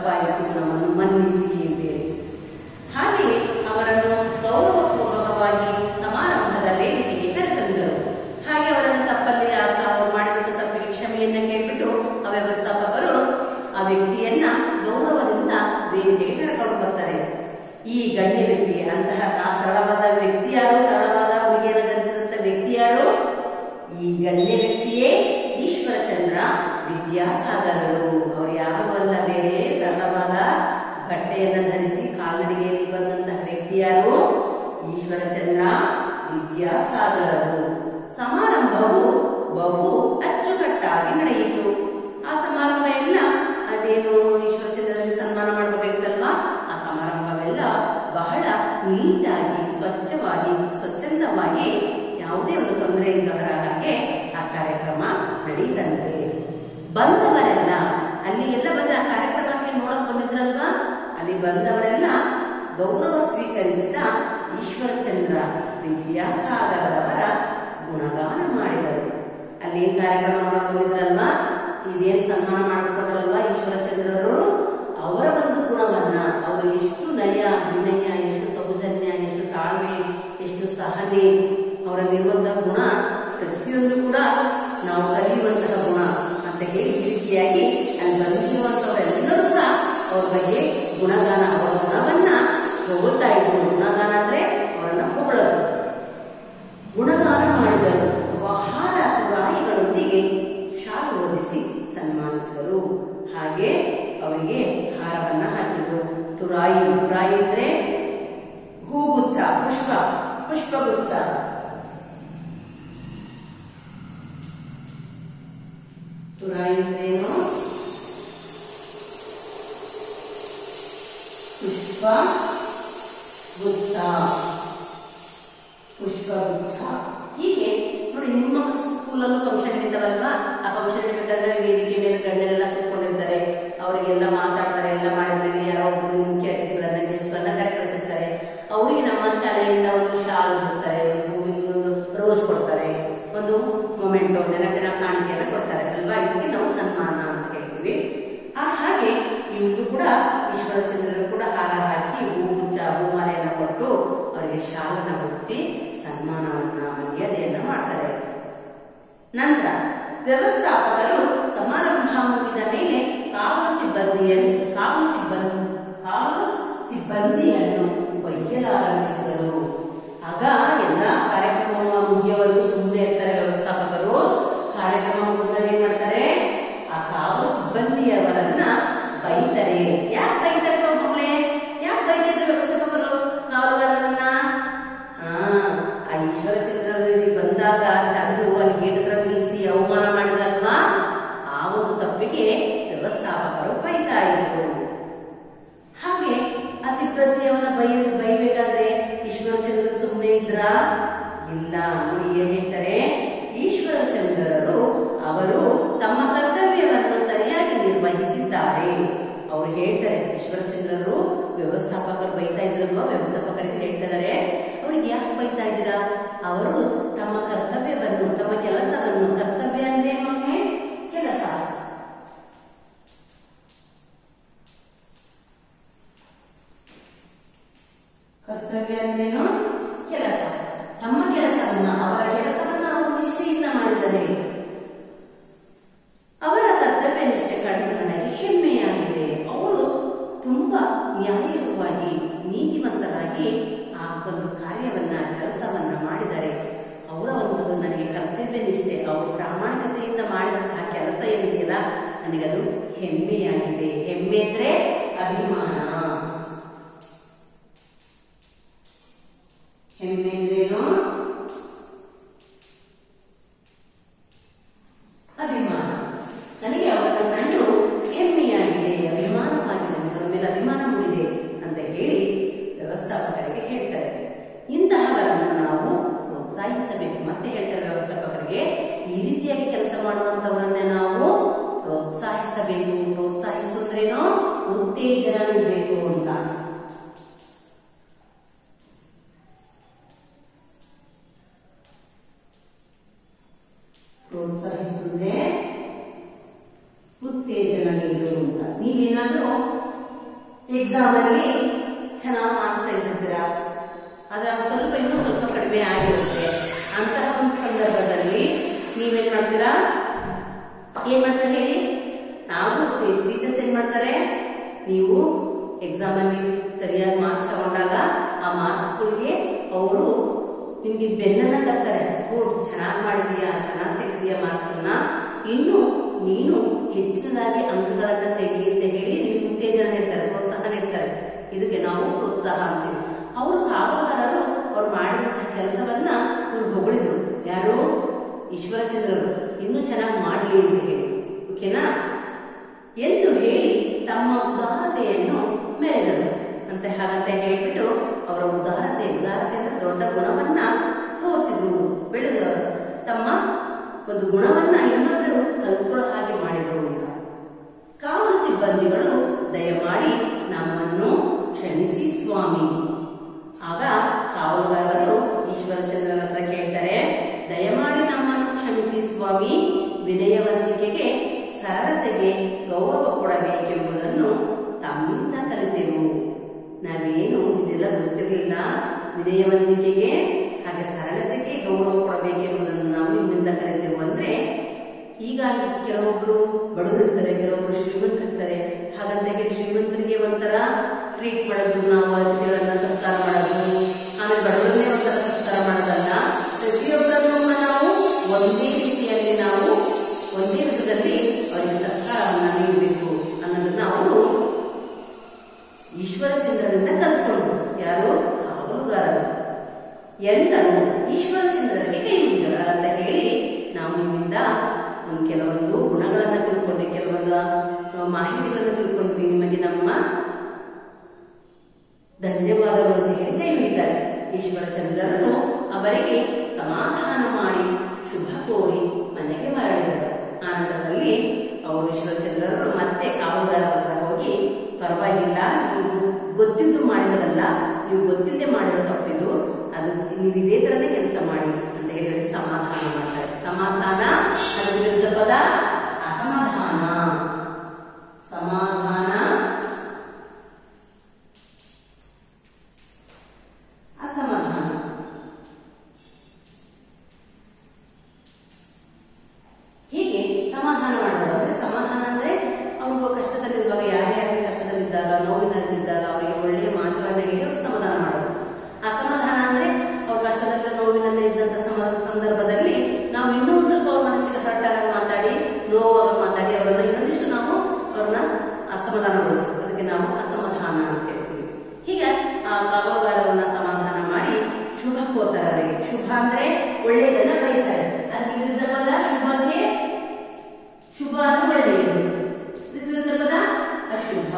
ತಪ್ಪಾಯಿತು, ನಮ್ಮನ್ನು ಮನ್ನಿಸಿ ಅಂತೇಳಿ. ಹಾಗೆಯೇ ಅವರನ್ನು ಗೌರವಪೂರ್ವಕವಾಗಿ ಸಮಾರಂಭದ ವೇದಿಕೆಗೆ ಕರೆತಂದರು. ಹಾಗೆ ಅವರನ್ನು ತಪ್ಪಲ್ಲಿ ಅವರು ಮಾಡಿದಂಥ ತಪ್ಪಿಗೆ ಕ್ಷಮೆಯನ್ನ ಕೇಳ್ಬಿಟ್ಟು ಆ ವ್ಯವಸ್ಥಾಪಕರು ಆ ವ್ಯಕ್ತಿಯನ್ನ ಗೌರವದಿಂದ ವೇದಿಕೆಗೆ ಕರೆಕೊಂಡು ಬರ್ತಾರೆ. ಈ ಗಣ್ಯ ವ್ಯಕ್ತಿ, ಅಂತಹ ಸರಳವಾದ ವ್ಯಕ್ತಿ ಯಾರು, ಸರಳವಾದ ಉಡುಗೆಯನ್ನು ಧರಿಸಿದಂತ ವ್ಯಕ್ತಿ ಯಾರು? ಈ ಗಣ್ಯ ವ್ಯಕ್ತಿಯೇ ಈಶ್ವರಚಂದ್ರ ವಿದ್ಯಾಸಾಗರರು. ಅವರು ಯಾರು ಅಲ್ಲ, ಬೇರೆ ಸರಳವಾದ ಬಟ್ಟೆಯನ್ನು ಧರಿಸಿ ಕಾಲ್ನಡಿಗೆಯಲ್ಲಿ ಬಂದಂತಹ ವ್ಯಕ್ತಿ ಯಾರು? ಈಶ್ವರಚಂದ್ರ ವಿದ್ಯಾಸಾಗರರು. ಸಮಾರಂಭವು ಬಹು ಅಚ್ಚುಕಟ್ಟಾಗಿ ನಡೆಯಿತು. ಆ ಸಮಾರಂಭ ಎಲ್ಲ ಅದೇನು ಈಶ್ವರಚಂದ್ರರಲ್ಲಿ ಸನ್ಮಾನ ಮಾಡಬೇಕಾಗಿತ್ತಲ್ವಾ, ಆ ಸಮಾರಂಭವೆಲ್ಲ ಬಹಳ ನೀಟಾಗಿ, ಸ್ವಚ್ಛವಾಗಿ, ಸ್ವಚ್ಛಂದವಾಗಿ, ಯಾವುದೇ ಒಂದು ತೊಂದರೆ ಇಲ್ಲದರ ಹಾಗೆ ಆ ಕಾರ್ಯಕ್ರಮ ನಡೀತಂತೆ. ಬಂದವರೆಲ್ಲ ಅಲ್ಲಿ ಎಲ್ಲ ಬಂದ ಆ ಕಾರ್ಯಕ್ರಮಕ್ಕೆ ನೋಡಕ್ ಬಂದಿದ್ರಲ್ವಾ, ಅಲ್ಲಿ ಬಂದವರೆಲ್ಲ ಗೌರವ ಸ್ವೀಕರಿಸಿದ ಈಶ್ವರಚಂದ್ರ ವಿದ್ಯಾಸಾಗರರವರ ಗುಣಗಾನ ಮಾಡಿದರು. ಅಲ್ಲಿ ಏನ್ ಕಾರ್ಯಕ್ರಮ ನೋಡಕ್ ಬಂದಿದ್ರಲ್ವಾ, ಇದೇನ್ ಸನ್ಮಾನ ಮಾಡಿಸ್ಕೊಂಡ್ರಲ್ವಾ ಈಶ್ವರಚಂದ್ರರು, ಅವರ ಒಂದು ಗುಣವನ್ನ, ಅವರು ಎಷ್ಟು ನಯ ವಿನಯ, ಎಷ್ಟು ಸೌಜನ್ಯ, ಎಷ್ಟು ತಾಳ್ಮೆ, ಎಷ್ಟು ಸಹನೆ, ಅವರಲ್ಲಿರುವಂತಹ ಗುಣ ಪ್ರತಿಯೊಂದು ಕೂಡ ನಾವು ಕಲಿಯುವಂತಹ ಗುಣ ಅಂತ ಹೇಳಿ ಈ ರೀತಿಯಾಗಿ ಅಲ್ಲಿ ಬಂದಿರುವಂತವರೆಲ್ಲರೂ ಕೂಡ ಅವ್ರ ಬಗ್ಗೆ ಗುಣಗಾನ, ಅವರ ಗುಣವನ್ನ ಹೊಗಳ್ತಾ ಇದ್ರು. ಗುಣಗಾನ ಅಂದ್ರೆ ಅವರನ್ನ ಹೊಗಳೋದು. ಗುಣಗಾನ ಮಾಡಿದರು. ಆಹಾರ ತುರಾಯಿಗಳೊಂದಿಗೆ ಶಾಲು ಓದಿಸಿ ಸನ್ಮಾನಿಸಿದರು. ಹಾಗೆ ಅವರಿಗೆ ಹಾರವನ್ನ ಹಾಕಿದ್ರು. ತುರಾಯಿ, ತುರಾಯಿ ಅಂದ್ರೆ ಹೂಗುಚ್ಛ, ಪುಷ್ಪಗುಚ್ಛ. ತುರಾಯಿ ಅಂದ್ರೇನು? ಪುಷ್ಪಗುಚ್ಛ. ಹೀಗೆ ನೋಡಿ, ನಿಮ್ಮ ಸ್ಕೂಲಲ್ಲೂ ಫಂಕ್ಷನ್ ಇದ್ದಾವಲ್ವಾ, ಆ ಫಂಕ್ಷನ್ ಇರಬೇಕಾದ್ರೆ ವೇದಿಕೆ ಮೇಲೆ ಗಣ್ಯರೆಲ್ಲ ಕೂತ್ಕೊಂಡಿರ್ತಾರೆ, ಅವರಿಗೆಲ್ಲ ಮಾತಾಡ್ತಾರೆ. ಎಲ್ಲ ಮಾಡಿದ್ಮೇಲೆ ಯಾರೋ ಒಬ್ಬರು ಮುಖ್ಯ ಅತಿಥಿಗಳನ್ನ, ಗೆಸ್ಟ್ಗಳನ್ನ ಕರೆಕಳಿಸಿರ್ತಾರೆ. ಅವರಿಗೆ ನಮ್ಮ ಶಾಲೆಯಿಂದ ಒಂದು ಶಾಲ್ ಹೊದಿಸ್ತಾರೆ, ಒಂದು ರೋಸ್ ಕೊಡ್ತಾರೆ, ಒಂದು ಮೊಮೆಂಟೋ, ನೆನಪಿನ ಕಾಣಿಕೆಯನ್ನ ಕೊಡ್ತಾರೆ ಅಲ್ವಾ. ಇದಕ್ಕೆ ನಾವು ಸನ್ಮಾನ ಅಂತ ಹೇಳ್ತೀವಿ. ಹಾಗೆ ಇವರು ಕೂಡ ಈಶ್ವರಚಂದ್ರರು ಕೂಡ ಹಾರ ಹಾಕಿ ಹೂಗುಚ್ಛ, ಹೂಮಾಲೆಯನ್ನ ಕೊಟ್ಟು ಅವರಿಗೆ ಶಾಲನ್ನ ಹೊದಿಸಿ ಸನ್ಮಾನವನ್ನ, ಮರ್ಯಾದೆಯನ್ನ ಮಾಡ್ತಾರೆ. ನಂತರ ವ್ಯವಸ್ಥಾಪಕರು ಸಮಾರಂಭ ಮುಗಿದ ಮೇಲೆ ಕಾವಲು ಸಿಬ್ಬಂದಿಯನ್ನು ಬೈಯಲಾರಂಭಿಸಿದರು. ಆಗ ಎಲ್ಲ ಕಾರ್ಯಕ್ರಮ ಮುಗಿಯವರೆಗೂ ಸುಮ್ಮನೆ ಇರ್ತಾರೆ ವ್ಯವಸ್ಥಾಪಕರು. ಕಾರ್ಯಕ್ರಮ ಮುಗಿದ ಏನ್ ಮಾಡ್ತಾರೆ, ಆ ಕಾವಲು ಸಿಬ್ಬಂದಿಯವರನ್ನ ಬೈತಾರೆ. ಯಾಕೆ ಬೈತಾರೆ ಮಕ್ಕಳೇ? ಯಾಕೆ ಬೈತಾರೆ ವ್ಯವಸ್ಥಾಪಕರು ಕಾವಲುಗಾರರನ್ನ? ಆ ಈಶ್ವರಚಂದ್ರರಲ್ಲಿ ಬಂದಾಗ ತಡೆದು ಅಲ್ಲಿ ಗೇಟತ್ರ ನಿಲ್ಲಿಸಿ ಅವಮಾನ ಮಾಡಿದ್ರಲ್ವಾ, ಆ ಒಂದು ತಪ್ಪಿಗೆ ವ್ಯವಸ್ಥಾಪಕರು ಬೈತಾ ಇದ್ರು. ಹಾಗೆ ಆ ಸಿಬ್ಬಂದಿಯವನ್ನ ಬೈಬೇಕಾದ್ರೆ ಈಶ್ವರಚಂದ್ರ ಸುಮ್ಮನೆ ಇದ್ರ? ಇಲ್ಲ. ನೋಡಿ ಏನ್ ಹೇಳ್ತಾರೆ, ಈಶ್ವರಚಂದ್ರರು ಅವರು ತಮ್ಮ ಕರ್ತವ್ಯವನ್ನು ಸರಿಯಾಗಿ ನಿರ್ವಹಿಸಿದ್ದಾರೆ. ಅವ್ರು ಹೇಳ್ತಾರೆ, ಈಶ್ವರಚಂದ್ರರು ವ್ಯವಸ್ಥಾಪಕರು ಬೈತಾ ಇದ್ರಲ್ವಾ, ವ್ಯವಸ್ಥಾಪಕರಿಗೆ ಹೇಳ್ತಾ ಇದಾರೆ, ಅವ್ರಿಗೆ ಯಾಕೆ ಬೈತಾ ಇದ್ದೀರಾ? ಅವರು ತಮ್ಮ ಕರ್ತವ್ಯವನ್ನು, ತಮ್ಮ ಕೆಲಸವನ್ನು, ಕರ್ತವ್ಯ ಅಂದ್ರೆ ಮಕ್ಕಳೇ ಕೆಲಸ, ಕರ್ತವ್ಯ ಅಂದ್ರೇನು? ಕೆಲಸ. ತಮ್ಮ ಕೆಲಸವನ್ನ, ಅವರ ಕೆಲಸವನ್ನ ಅವರು ನಿಷ್ಠೆಯಿಂದ ಮಾಡಿದರೆ, ಅವರ ಕರ್ತವ್ಯ ನಿಷ್ಠೆ ಕಂಡು ನನಗೆ ಹೆಮ್ಮೆಯಾಗಿದೆ. ಅವರು ತುಂಬಾ ನ್ಯಾಯಯುತವಾಗಿ, ನೀತಿವಂತರಾಗಿ ಆ ಒಂದು ಕಾರ್ಯವನ್ನ, ಕೆಲಸವನ್ನ ಮಾಡಿದರೆ, ಅವರ ಒಂದು ನನಗೆ ಕರ್ತವ್ಯ ನಿಷ್ಠೆ, ಅವರು ಪ್ರಾಮಾಣಿಕತೆಯಿಂದ ಮಾಡಿದಂತಹ ಕೆಲಸ ಏನಿದೆಯಲ್ಲ, ನನಗದು ಹೆಮ್ಮೆಯಾಗಿದೆ. ಹೆಮ್ಮೆ ಅಂದ್ರೆ ಅಭಿಮಾನ. ಹೆಮ್ಮೆ ಅಂದ್ರೇನು? ಅಭಿಮಾನ. ನನಗೆ ಅವರನ್ನು ಕಂಡು ಹೆಮ್ಮೆಯಾಗಿದೆ, ಅಭಿಮಾನವಾಗಿದೆ, ನನಗೆ ಅವರ ಮೇಲೆ ಅಭಿಮಾನ ಮೂಡಿದೆ ಅಂತ ಹೇಳಿ ವ್ಯವಸ್ಥಾಪಕರಿಗೆ ಹೇಳ್ತಾರೆ. ಇಂತಹವರನ್ನು ನಾವು ಪ್ರೋತ್ಸಾಹಿಸಬೇಕು. ಮತ್ತೆ ಹೇಳ್ತಾರೆ ವ್ಯವಸ್ಥಾಪಕರಿಗೆ, ಈ ರೀತಿಯಾಗಿ ಕೆಲಸ ಮಾಡುವಂತವರನ್ನೇ ನಾವು ಪ್ರೋತ್ಸಾಹಿಸಬೇಕು. ಪ್ರೋತ್ಸಾಹಿಸೋದ್ರೇನೋ ಉತ್ತೇಜನ ನೀಡಬೇಕು ಅಂತ. ಪ್ರೋತ್ಸಾಹಿಸಿದ್ರೆ ಉತ್ತೇಜನ ನೀಡುವುದು ಅಂತ. ನೀವೇನಾದ್ರೂ ಎಕ್ಸಾಮ್ ಅಲ್ಲಿ ಚೆನ್ನಾಗಿ ಮಾರ್ಕ್ಸ್ ತೆಗೆದಿರ್ತೀರಾ, ಆದ್ರೆ ಇನ್ನೂ ಸ್ವಲ್ಪ ಕಡಿಮೆ ಆಗಿರುತ್ತೆ. ಅಂತಹ ಒಂದು ಸಂದರ್ಭದಲ್ಲಿ ನೀವೇನ್ ಮಾಡ್ತೀರಾ? ಏನ್ ಮಾಡ್ತಾರೆ ಹೇಳಿ? ನಾವು ಟೀಚರ್ಸ್ ಏನ್ ಮಾಡ್ತಾರೆ, ನೀವು ಎಕ್ಸಾಮ್ ಅಲ್ಲಿ ಸರಿಯಾಗಿ ಮಾರ್ಕ್ಸ್ ತಗೊಂಡಾಗ ಆ ಮಾರ್ಕ್ಸ್ಗಳಿಗೆ ಅವರು ನಿಮ್ಗೆ ಬೆನ್ನನ್ನ ತರ್ತಾರೆ. ಗುಡ್, ಚೆನ್ನಾಗಿ ಮಾಡಿದೀಯಾ, ಚೆನ್ನಾಗಿ ತೆಗೆದೀಯಾ ಮಾರ್ಕ್ಸ್ ಅನ್ನ, ಇನ್ನು ನೀನು ಹೆಚ್ಚಿನದಾಗಿ ಅಂಕಗಳನ್ನ ತೆಗಿ ಅಂತ ಹೇಳಿ ನಿಮಗೆ ಉತ್ತೇಜನ ನೀಡ್ತಾರೆ, ಪ್ರೋತ್ಸಾಹ ನೀಡ್ತಾರೆ. ಇದಕ್ಕೆ ನಾವು ಪ್ರೋತ್ಸಾಹ ಅಂತೀವಿ. ಅವರು ಕಾವಲುಗಾರರು ಅವ್ರು ಮಾಡಿದಂತಹ ಕೆಲಸವನ್ನ ಇವ್ರು ಹೊಗಳಿದ್ರು. ಯಾರು? ಈಶ್ವರಚಂದ್ರರು. ಇನ್ನೂ ಚೆನ್ನಾಗಿ ಮಾಡ್ಲಿ ಅಂತ ಹೇಳಿ, ಓಕೆನಾ ಎಂದು ಹೇಳಿ ತಮ್ಮ ಉದಾರತೆಯನ್ನು ಮೆರೆದರು ಅಂತ ಹಾಗಂತ ಹೇಳ್ಬಿಟ್ಟು ಅವರ ಉದಾರತೆ ಅಂದ್ರೆ ದೊಡ್ಡ ಗುಣವನ್ನ ತೋರಿಸಿದ್ರು, ಬೆಳೆದವರು ತಮ್ಮ ಒಂದು ಗುಣವನ್ನ ಇನ್ನೊಬ್ಬರು ಕಲ್ತ್ಕೊಳ್ಳೋ ಹಾಗೆ ಮಾಡಿದ್ರು ಅಂತ. ಕಾವಲು ಸಿಬ್ಬಂದಿಗಳು ದಯಮಾಡಿ ನಮ್ಮನ್ನು ಕ್ಷಮಿಸಿ ಸ್ವಾಮಿ. ಆಗ ಕಾವಲುಗಾರರು ಈಶ್ವರಚಂದ್ರನ ಹತ್ರ ಕೇಳ್ತಾರೆ, ದಯಮಾಡಿ ನಮ್ಮನ್ನು ಕ್ಷಮಿಸಿ ಸ್ವಾಮಿ, ವಿನಯವಂತಿಕೆಗೆ ಸರಳತೆಗೆ ಗೌರವ ಕೊಡಬೇಕೆಂಬುದನ್ನು ತಮ್ಮಿಂದ ಕಲಿತೆವು. ನಾವೇನು ಇದೆಲ್ಲ ಗೊತ್ತಿರಲಿಲ್ಲ, ವಿನಯವಂತಿಕೆಗೆ ಹಾಗೆ ಸರಳತೆಗೆ ಗೌರವ ಕೊಡಬೇಕೆಂಬುದನ್ನು ನಾವು ನಿಮ್ಮಿಂದ ಕಲಿತೆವು. ಅಂದ್ರೆ ಈಗ ಕೆಲವೊಬ್ರು ಬಡವರಿರ್ತಾರೆ, ಕೆಲವೊಬ್ರು ಶ್ರೀಮಂತರಿರ್ತಾರೆ. ಹಾಗಂತ ಹೇಳಿ ಶ್ರೀಮಂತರಿಗೆ ಒಂಥರ ಟ್ರೀಟ್ ಮಾಡೋದು, ನಾವು ಅತಿಥಿಗಳನ್ನ ಸತ್ಕಾರ ಮಾಡೋದು, ಆಮೇಲೆ ಬಡವರನ್ನೇ ಒಂಥರ ಸತ್ಕಾರ ಮಾಡೋದಲ್ಲ. ಪ್ರತಿಯೊಬ್ಬರನ್ನು ನಾವು ಒಂದೇ ರೀತಿಯಲ್ಲಿ ನಾವು ಒಂದೇ ವಿಧದಲ್ಲಿ ಅವರಿಗೆ ಸತ್ಕಾರವನ್ನ ನೀಡಬೇಕು ಅನ್ನೋದನ್ನ ಅವರು ಈಶ್ವರಚಂದ್ರನಿಂದ ಕಲ್ತ್ಕೊಂಡ್ರು. ಯಾರು? ಕಾವಲುಗಾರರು. ಎಂದರು ಈಶ್ವರಚಂದ್ರನಿಗೆ ಕೈ ಮುಗಿದರ ಅಂತ ಹೇಳಿ ನಾವು ನಿಮ್ಮಿಂದ ಕೆಲವೊಂದು ಗುಣಗಳನ್ನ ತಿಳ್ಕೊಂಡ್ವಿ, ಕೆಲವೊಂದು ಮಾಹಿತಿಗಳನ್ನ ತಿಳ್ಕೊಂಡ್ವಿ. ನಿಮಗೆ ನಮ್ಮ ಧನ್ಯವಾದಗಳು ಅಂತ ಹೇಳಿ ಕೈ ಮುಗಿತಾರೆ. ಈಶ್ವರಚಂದ್ರರು ಅವರಿಗೆ ಸಮಾಧಾನ ಮಾಡಿ ಶುಭ ಕೋರಿ ಮನೆಗೆ ಮರಳಿದರು. ಆನಂತರದಲ್ಲಿ ಅವರು ಈಶ್ವರಚಂದ್ರರು ಮತ್ತೆ ಕಾವಲುಗಾರರ ಹತ್ರ ಹೋಗಿ, ಪರವಾಗಿಲ್ಲ, ನೀವು ಗೊತ್ತಿದ್ದು ಮಾಡಿದರಲ್ಲ, ನೀವು ಗೊತ್ತಿಲ್ಲದೆ ಮಾಡಿರೋ ತಪ್ಪಿದು, ಅದು ನೀವು ಇದೇ ತರನೇ ಕೆಲಸ ಮಾಡಿ ಅಂತ ಹೇಳಿ ಸಮಾಧಾನ ಮಾಡ್ತಾರೆ. ಸಮಾಧಾನ ಅದರ ವಿರುದ್ಧ ಪದ ಅಸಮಾಧಾನ. ಸಮಾಧಾನ, ಅಸಮಾಧಾನ. ಹೀಗೆ ಸಮಾಧಾನ ಮಾಡೋದು ಅಂದ್ರೆ, ಸಮಾಧಾನ ಅಂದ್ರೆ ಅವರು ಕಷ್ಟದಲ್ಲಿರುವಾಗ, ಯಾರೇ ಕಷ್ಟದಲ್ಲಿದ್ದಾಗ, ನೋವಿನಲ್ಲಿದ್ದಾಗ ಅವರಿಗೆ ಒಳ್ಳೆಯ ಮಾತುಗಳನ್ನ ಹೇಳಿ ಅವರು ಸಮಾಧಾನ ಮಾಡೋದು. ಅಸಮಾಧಾನ ಅಂದ್ರೆ ಅವ್ರ ಕಷ್ಟದಲ್ಲಿ ನೋವಿನಲ್ಲಿ ಇದ್ದಂತ ಸಂದರ್ಭದಲ್ಲಿ ನಾವು ಇನ್ನೊಂದು ಸ್ವಲ್ಪ ಅವ್ರ ಮನಸ್ಸಿಗೆ ಹರ್ಟ್ ಆಗಿ ಮಾತಾಡಿ, ನೋವಾಗ ಮಾತಾಡಿ ಅವರನ್ನ ಇನ್ನೊಂದಿಷ್ಟು ನಾವು ಅವ್ರನ್ನ ಅಸಮಾಧಾನಗೊಳಿಸ್ತೀವಿ. ಅದಕ್ಕೆ ನಾವು ಅಸಮಾಧಾನ ಅಂತ ಹೇಳ್ತೀವಿ. ಹೀಗೆ ಆ ಕಾವಲುಗಾರರನ್ನ ಸಮಾಧಾನ ಮಾಡಿ ಶುಭ ಕೋರ್ತಾರೆ. ಶುಭ ಅಂದ್ರೆ ಒಳ್ಳೆಯದನ್ನ ಬಯಸ್ತಾರೆ. ಅದಕ್ಕೆ ವಿರುದ್ಧ ಪದ ಶುಭಕ್ಕೆ, ಶುಭ ಅಂದ್ರೆ ಒಳ್ಳೆಯದು. ವಿರುದ್ಧ ಪದ ಅಶುಭ.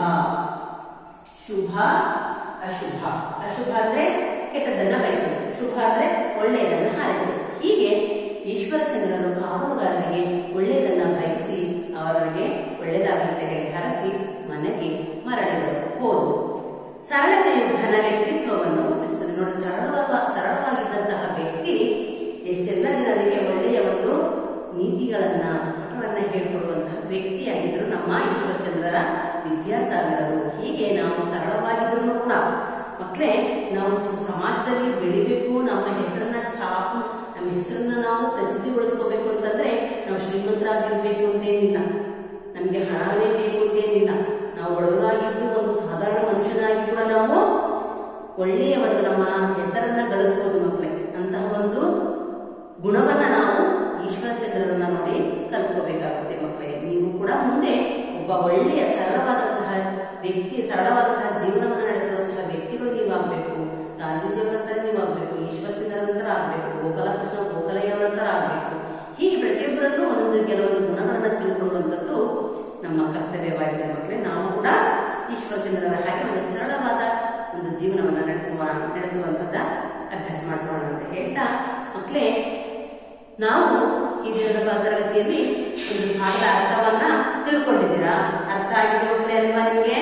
ಶುಭ, ಅಶುಭ. ಅಶುಭ ಅಂದ್ರೆ ಕೆಟ್ಟದನ್ನ ಬಯಸೋದು, ಶುಭ ಅಂದ್ರೆ ಒಳ್ಳೆಯದನ್ನ ಹಾರೈಸೋದು. ಹೀಗೆ ಈಶ್ವರಚಂದ್ರರು ಕಾವಲುಗಾರರಿಗೆ ಒಳ್ಳೆಯದನ್ನ ಬಯಸಿ ಅವರಿಗೆ ಒಳ್ಳೆಯದಾಗಂತ ಹೇಳಿ ಹರಸಿ ಮನೆಗೆ ಮರಳಿದರು, ಹೋದರು. ಸರಳತೆಯು ಘನ ವ್ಯಕ್ತಿತ್ವವನ್ನು ರೂಪಿಸುತ್ತದೆ. ನೋಡಿ, ಸರಳವಾಗಿದ್ದಂತಹ ವ್ಯಕ್ತಿ ಎಷ್ಟೆಲ್ಲ ಜನರಿಗೆ ಒಳ್ಳೆಯ ಒಂದು ನೀತಿಗಳನ್ನ, ಪಾಠವನ್ನ ಹೇಳ್ಕೊಡುವಂತಹ ವ್ಯಕ್ತಿಯಾಗಿದ್ರು ನಮ್ಮ ಈಶ್ವರಚಂದ್ರರ ವಿದ್ಯಾಸಾಗರರು. ಹೀಗೆ ನಾವು ಸರಳವಾಗಿದ್ರು ಕೂಡ ಮಕ್ಕಳೇ, ನಾವು ಸಮಾಜದಲ್ಲಿ ಬೆಳಿಬೇಕು, ನಮ್ಮ ಹೆಸರನ್ನ ನಮ್ಮ ಹೆಸರನ್ನ ನಾವು ಪ್ರಸಿದ್ಧಿಗೊಳಿಸ್ಕೋಬೇಕು ಅಂತಂದ್ರೆ ನಾವು ಶ್ರೀಮಂತರಾಗಿರ್ಬೇಕು ಅಂತೇನಿಲ್ಲ, ನಮ್ಗೆ ಹಣವೇ ಬೇಕು ಅಂತೇನಿಲ್ಲ. ನಾವು ಬಡವರಾಗಿದ್ದು ಒಂದು ಸಾಧಾರಣ ಮನುಷ್ಯನಾಗಿ ಕೂಡ ನಾವು ಒಳ್ಳೆಯ ಒಂದು ನಮ್ಮ ಹೆಸರನ್ನ ಗಳಿಸಬಹುದು ಮಕ್ಕಳೇ. ಅಂತಹ ಒಂದು ಗುಣವನ್ನ ನಾವು ಈಶ್ವರಚಂದ್ರರನ್ನ ನೋಡಿ ಕಲ್ತ್ಕೋಬೇಕಾಗುತ್ತೆ ಮಕ್ಕಳೇ. ನೀವು ಕೂಡ ಮುಂದೆ ಒಬ್ಬ ಒಳ್ಳೆಯ ಸರಳವಾದಂತಹ ವ್ಯಕ್ತಿ, ಸರಳವಾದಂತಹ ಜೀವನವನ್ನು ನಡೆಸುವಂತಹ ವ್ಯಕ್ತಿಗಳು ನೀವಾಗಬೇಕು. ಗಾಂಧೀಜಿಯವರ ನಂತರ ನೀವಾಗಬೇಕು, ಈಶ್ವರಚಂದ್ರರ ನಂತರ ಆಗಬೇಕು, ಗೋಪಾಲಕೃಷ್ಣ ಗೋಖಲೆಯವರ ನಂತರ ಆಗಬೇಕು. ಹೀಗೆ ಪ್ರತಿಯೊಬ್ಬರಲ್ಲೂ ಒಂದೊಂದು ಕೆಲವೊಂದು ಗುಣಗಳನ್ನು ತಿಳ್ಕೊಳ್ಳುವಂಥದ್ದು ನಮ್ಮ ಕರ್ತವ್ಯವಾಗಿದೆ ಮಕ್ಕಳೇ. ನಾವು ಕೂಡ ಈಶ್ವರಚಂದ್ರರ ಹಾಗೆ ಒಂದು ಸರಳವಾದ ಒಂದು ಜೀವನವನ್ನು ನಡೆಸುವಂಥದ್ದ ಅಭ್ಯಾಸ ಮಾಡ್ಕೊಳ್ಳೋಣ ಅಂತ ಹೇಳ್ತಾ ಮಕ್ಕಳೇ, ನಾವು ಈ ದಿನದ ತರಗತಿಯಲ್ಲಿ ಒಂದು ಪಾಠದ ಅರ್ಥವನ್ನ ತಿಳ್ಕೊಂಡಿದ್ದೀರಾ? ಅರ್ಥ ಆಗಿದೆ ಮಕ್ಕಳೇ ಅಲ್ವಾ ನಿಮಗೆ?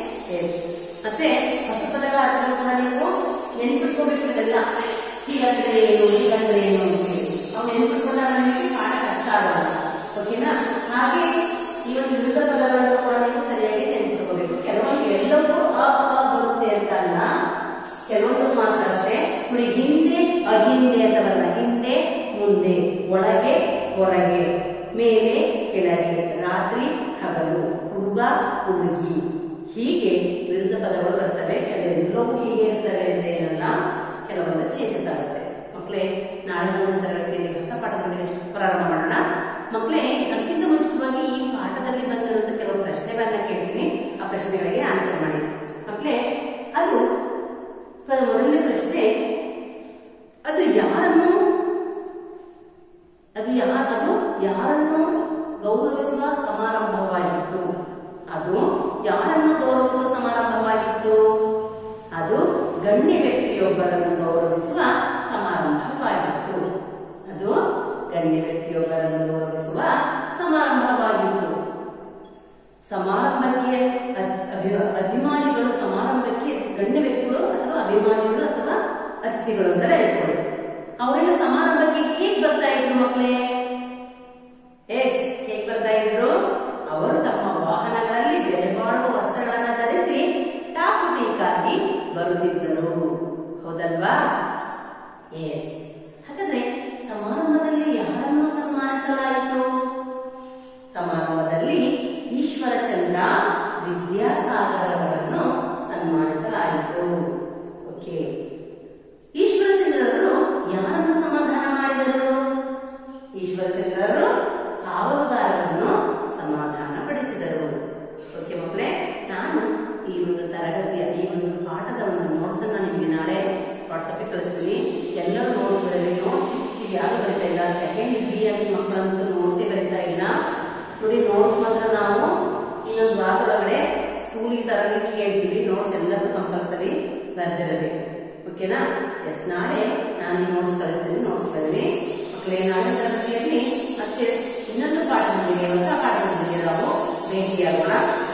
ಮತ್ತೆ ಹೊಸ ಪದಗಳ ಅರ್ಥ ಕೂಡ ನೀವು ನೆನ್ಪಿಟ್ಕೋಬೇಕು. ಇದೆಲ್ಲ ಹೀಗಂದ್ರೆ ಏನು, ಹೀಗಂದ್ರೆ ಏನು ಅಂತೇಳಿ ಅವು ನೆನ್ಪಿಟ್ಕೊಂಡಾಗ ನಿಮಗೆ ಪಾಠ ಕಷ್ಟ ಆಗಲ್ಲ. ಓಕೆನಾ? ಹಾಗೆ ಈ ಒಂದು ವಿರುದ್ಧ ಪದಗಳನ್ನು ಕೂಡ ನೀವು ಸರಿಯಾಗಿ ನೆನ್ಪಿಟ್ಕೋಬೇಕು. ಕೆಲವೊಂದು ಎಲ್ಲವೂ ಹುಡುಗಿ. ಹೀಗೆ ವಿರುದ್ಧ ಪದಗಳು ಬರ್ತವೆ. ಕೆಲವೆಲ್ಲವೂ ಹೀಗೆ ಇರ್ತವೆ ಅಂತ ಏನಲ್ಲ, ಕೆಲವೊಂದು ಚೇಂಜಸ್ ಆಗುತ್ತೆ. ಮಕ್ಕಳೇ, ನಾಳೆ ನಮ್ಮ ತರಗತಿಯಲ್ಲಿ ಹೊಸ ಪಾಠದಲ್ಲಿ ಪ್ರಾರಂಭ ಮಾಡೋಣ. ಮಕ್ಕಳೇ, ಅದಕ್ಕಿಂತ ಮುಂಚಿತವಾಗಿ ಈ ಪಾಠದಲ್ಲಿ ಬಂದಿರುವಂತಹ ಕೆಲವು ಪ್ರಶ್ನೆಗಳನ್ನ ಕೇಳ್ತೀನಿ. ಆ ಪ್ರಶ್ನೆಗಳಿಗೆ ಆನ್ಸರ್ ಮಾಡಿ. ಮಕ್ಕಳೇ, ಅದು ಮೊದಲನೇ ಪ್ರಶ್ನೆ, ಅದು ಯಾರನ್ನು ಗೌರವಿಸುವ ಸಮಾರಂಭವಾಗಿತ್ತು? ಅದು ಯಾರನ್ನು ಗೌರವಿಸುವ ಸಮಾರಂಭವಾಗಿತ್ತು? ಅದು ಗಣ್ಯ ವ್ಯಕ್ತಿಯೊಬ್ಬರನ್ನು ಗೌರವಿಸುವ ಸಮಾರಂಭವಾಗಿತ್ತು. ಅದು ಗಣ್ಯ ವ್ಯಕ್ತಿಯೊಬ್ಬರನ್ನು ಗೌರವಿಸುವ ಸಮಾರಂಭವಾಗಿತ್ತು. ಸಮಾರಂಭಕ್ಕೆ ಅಭಿಮಾನಿಗಳು, ಸಮಾರಂಭಕ್ಕೆ ಗಣ್ಯ ವ್ಯಕ್ತಿಗಳು ಅಥವಾ ಅಭಿಮಾನಿಗಳು ಅಥವಾ ಅತಿಥಿಗಳು ಅಂತ ಹೇಳ್ಕೊಳ್ಳಿ. ಅವರೆಲ್ಲ ಸಮಾರಂಭಕ್ಕೆ ಹೇಗೆ ಬರ್ತಾ ಇದ್ರು ಮಕ್ಕಳೇ? ಹೇಗೆ ಬರ್ತಾ ಇದ್ರು? ಅವರು ತಮ್ಮ ವಾಹನಗಳಲ್ಲಿ ಬೆಲೆ ಬಾಳುವ ವಸ್ತ್ರಗಳನ್ನ ಧರಿಸಿ ಟಾಪುಟೀಕಾಗಿ ಬರುತ್ತಿದ್ದರು. ಹೌದಲ್ವಾ? ಎಸ್. ಹಾಗಾದ್ರೆ ಸಮಾರಂಭದಲ್ಲಿ ಯಾರನ್ನು ಸನ್ಮಾನಿಸಲಾಯಿತು? ಸಮಾರಂಭದಲ್ಲಿ ಈಶ್ವರಚಂದ್ರ ವಿದ್ಯಾಸಾಗರ್ ಅವರನ್ನು ಸನ್ಮಾನಿಸಲಾಯಿತು. ಓಕೆ. ಈಶ್ವರಚಂದ್ರರು ಯಾರನ್ನು ಸಮಾಧಾನ ಮಾಡಿದರು? ಈಶ್ವರಚಂದ್ರರು ಕಾವಲುಗಾರರನ್ನು ಸಮಾಧಾನ ಪಡಿಸಿದರು. ಓಕೆ ಮಕ್ಕಳೇ, ನಾನು ಈ ಒಂದು ತರಗತಿಯ ಈ ಒಂದು ಪಾಠದ ಒಂದು ನೋಟ್ಸ್ ಅನ್ನ ನಿಮಗೆ ನಾಳೆ ವಾಟ್ಸಪ್ ಕಳಿಸ್ತೀನಿ. ಎಲ್ಲರೂ ನೋಟ್ಸ್ಗಳಲ್ಲಿ ನೋಟ್ಸ್ ಯಾರು ಬರೀತಾ ಇಲ್ಲ, ಸೆಕೆಂಡ್ ಬಿ ಅಲ್ಲಿ ಮಕ್ಕಳಂತೂ ನೋಟ್ಸೇ ಬರೀತಾ ಇಲ್ಲ ನೋಡಿ. ನೋಟ್ಸ್ ಮಾತ್ರ ನಾವು ಇನ್ನೊಂದು ವಾರದೊಳಗಡೆ ಸ್ಕೂಲಿಗೆ ತರಲಿಕ್ಕೆ ಹೇಳ್ತೀವಿ. ನೋಟ್ಸ್ ಎಲ್ಲರೂ ಕಂಪಲ್ಸರಿ ಬರ್ದಿರಬೇಕು. ಓಕೆನಾ? ಎಸ್, ನಾಳೆ ನಾನು ಈ ನೋಟ್ಸ್ ಕಳಿಸ್ತೀನಿ. ನೋಟ್ಸ್ ಬರೀರಿ ಮಕ್ಕಳೇ. ನಾಳೆ ತರಗತಿಯಲ್ಲಿ ಮತ್ತೆ ಇನ್ನೊಂದು ಪಾಠದೊಂದಿಗೆ, ಹೊಸ ಪಾಠದೊಂದಿಗೆ ನಾವು ಭೇಟಿಯಾಗೋಣ.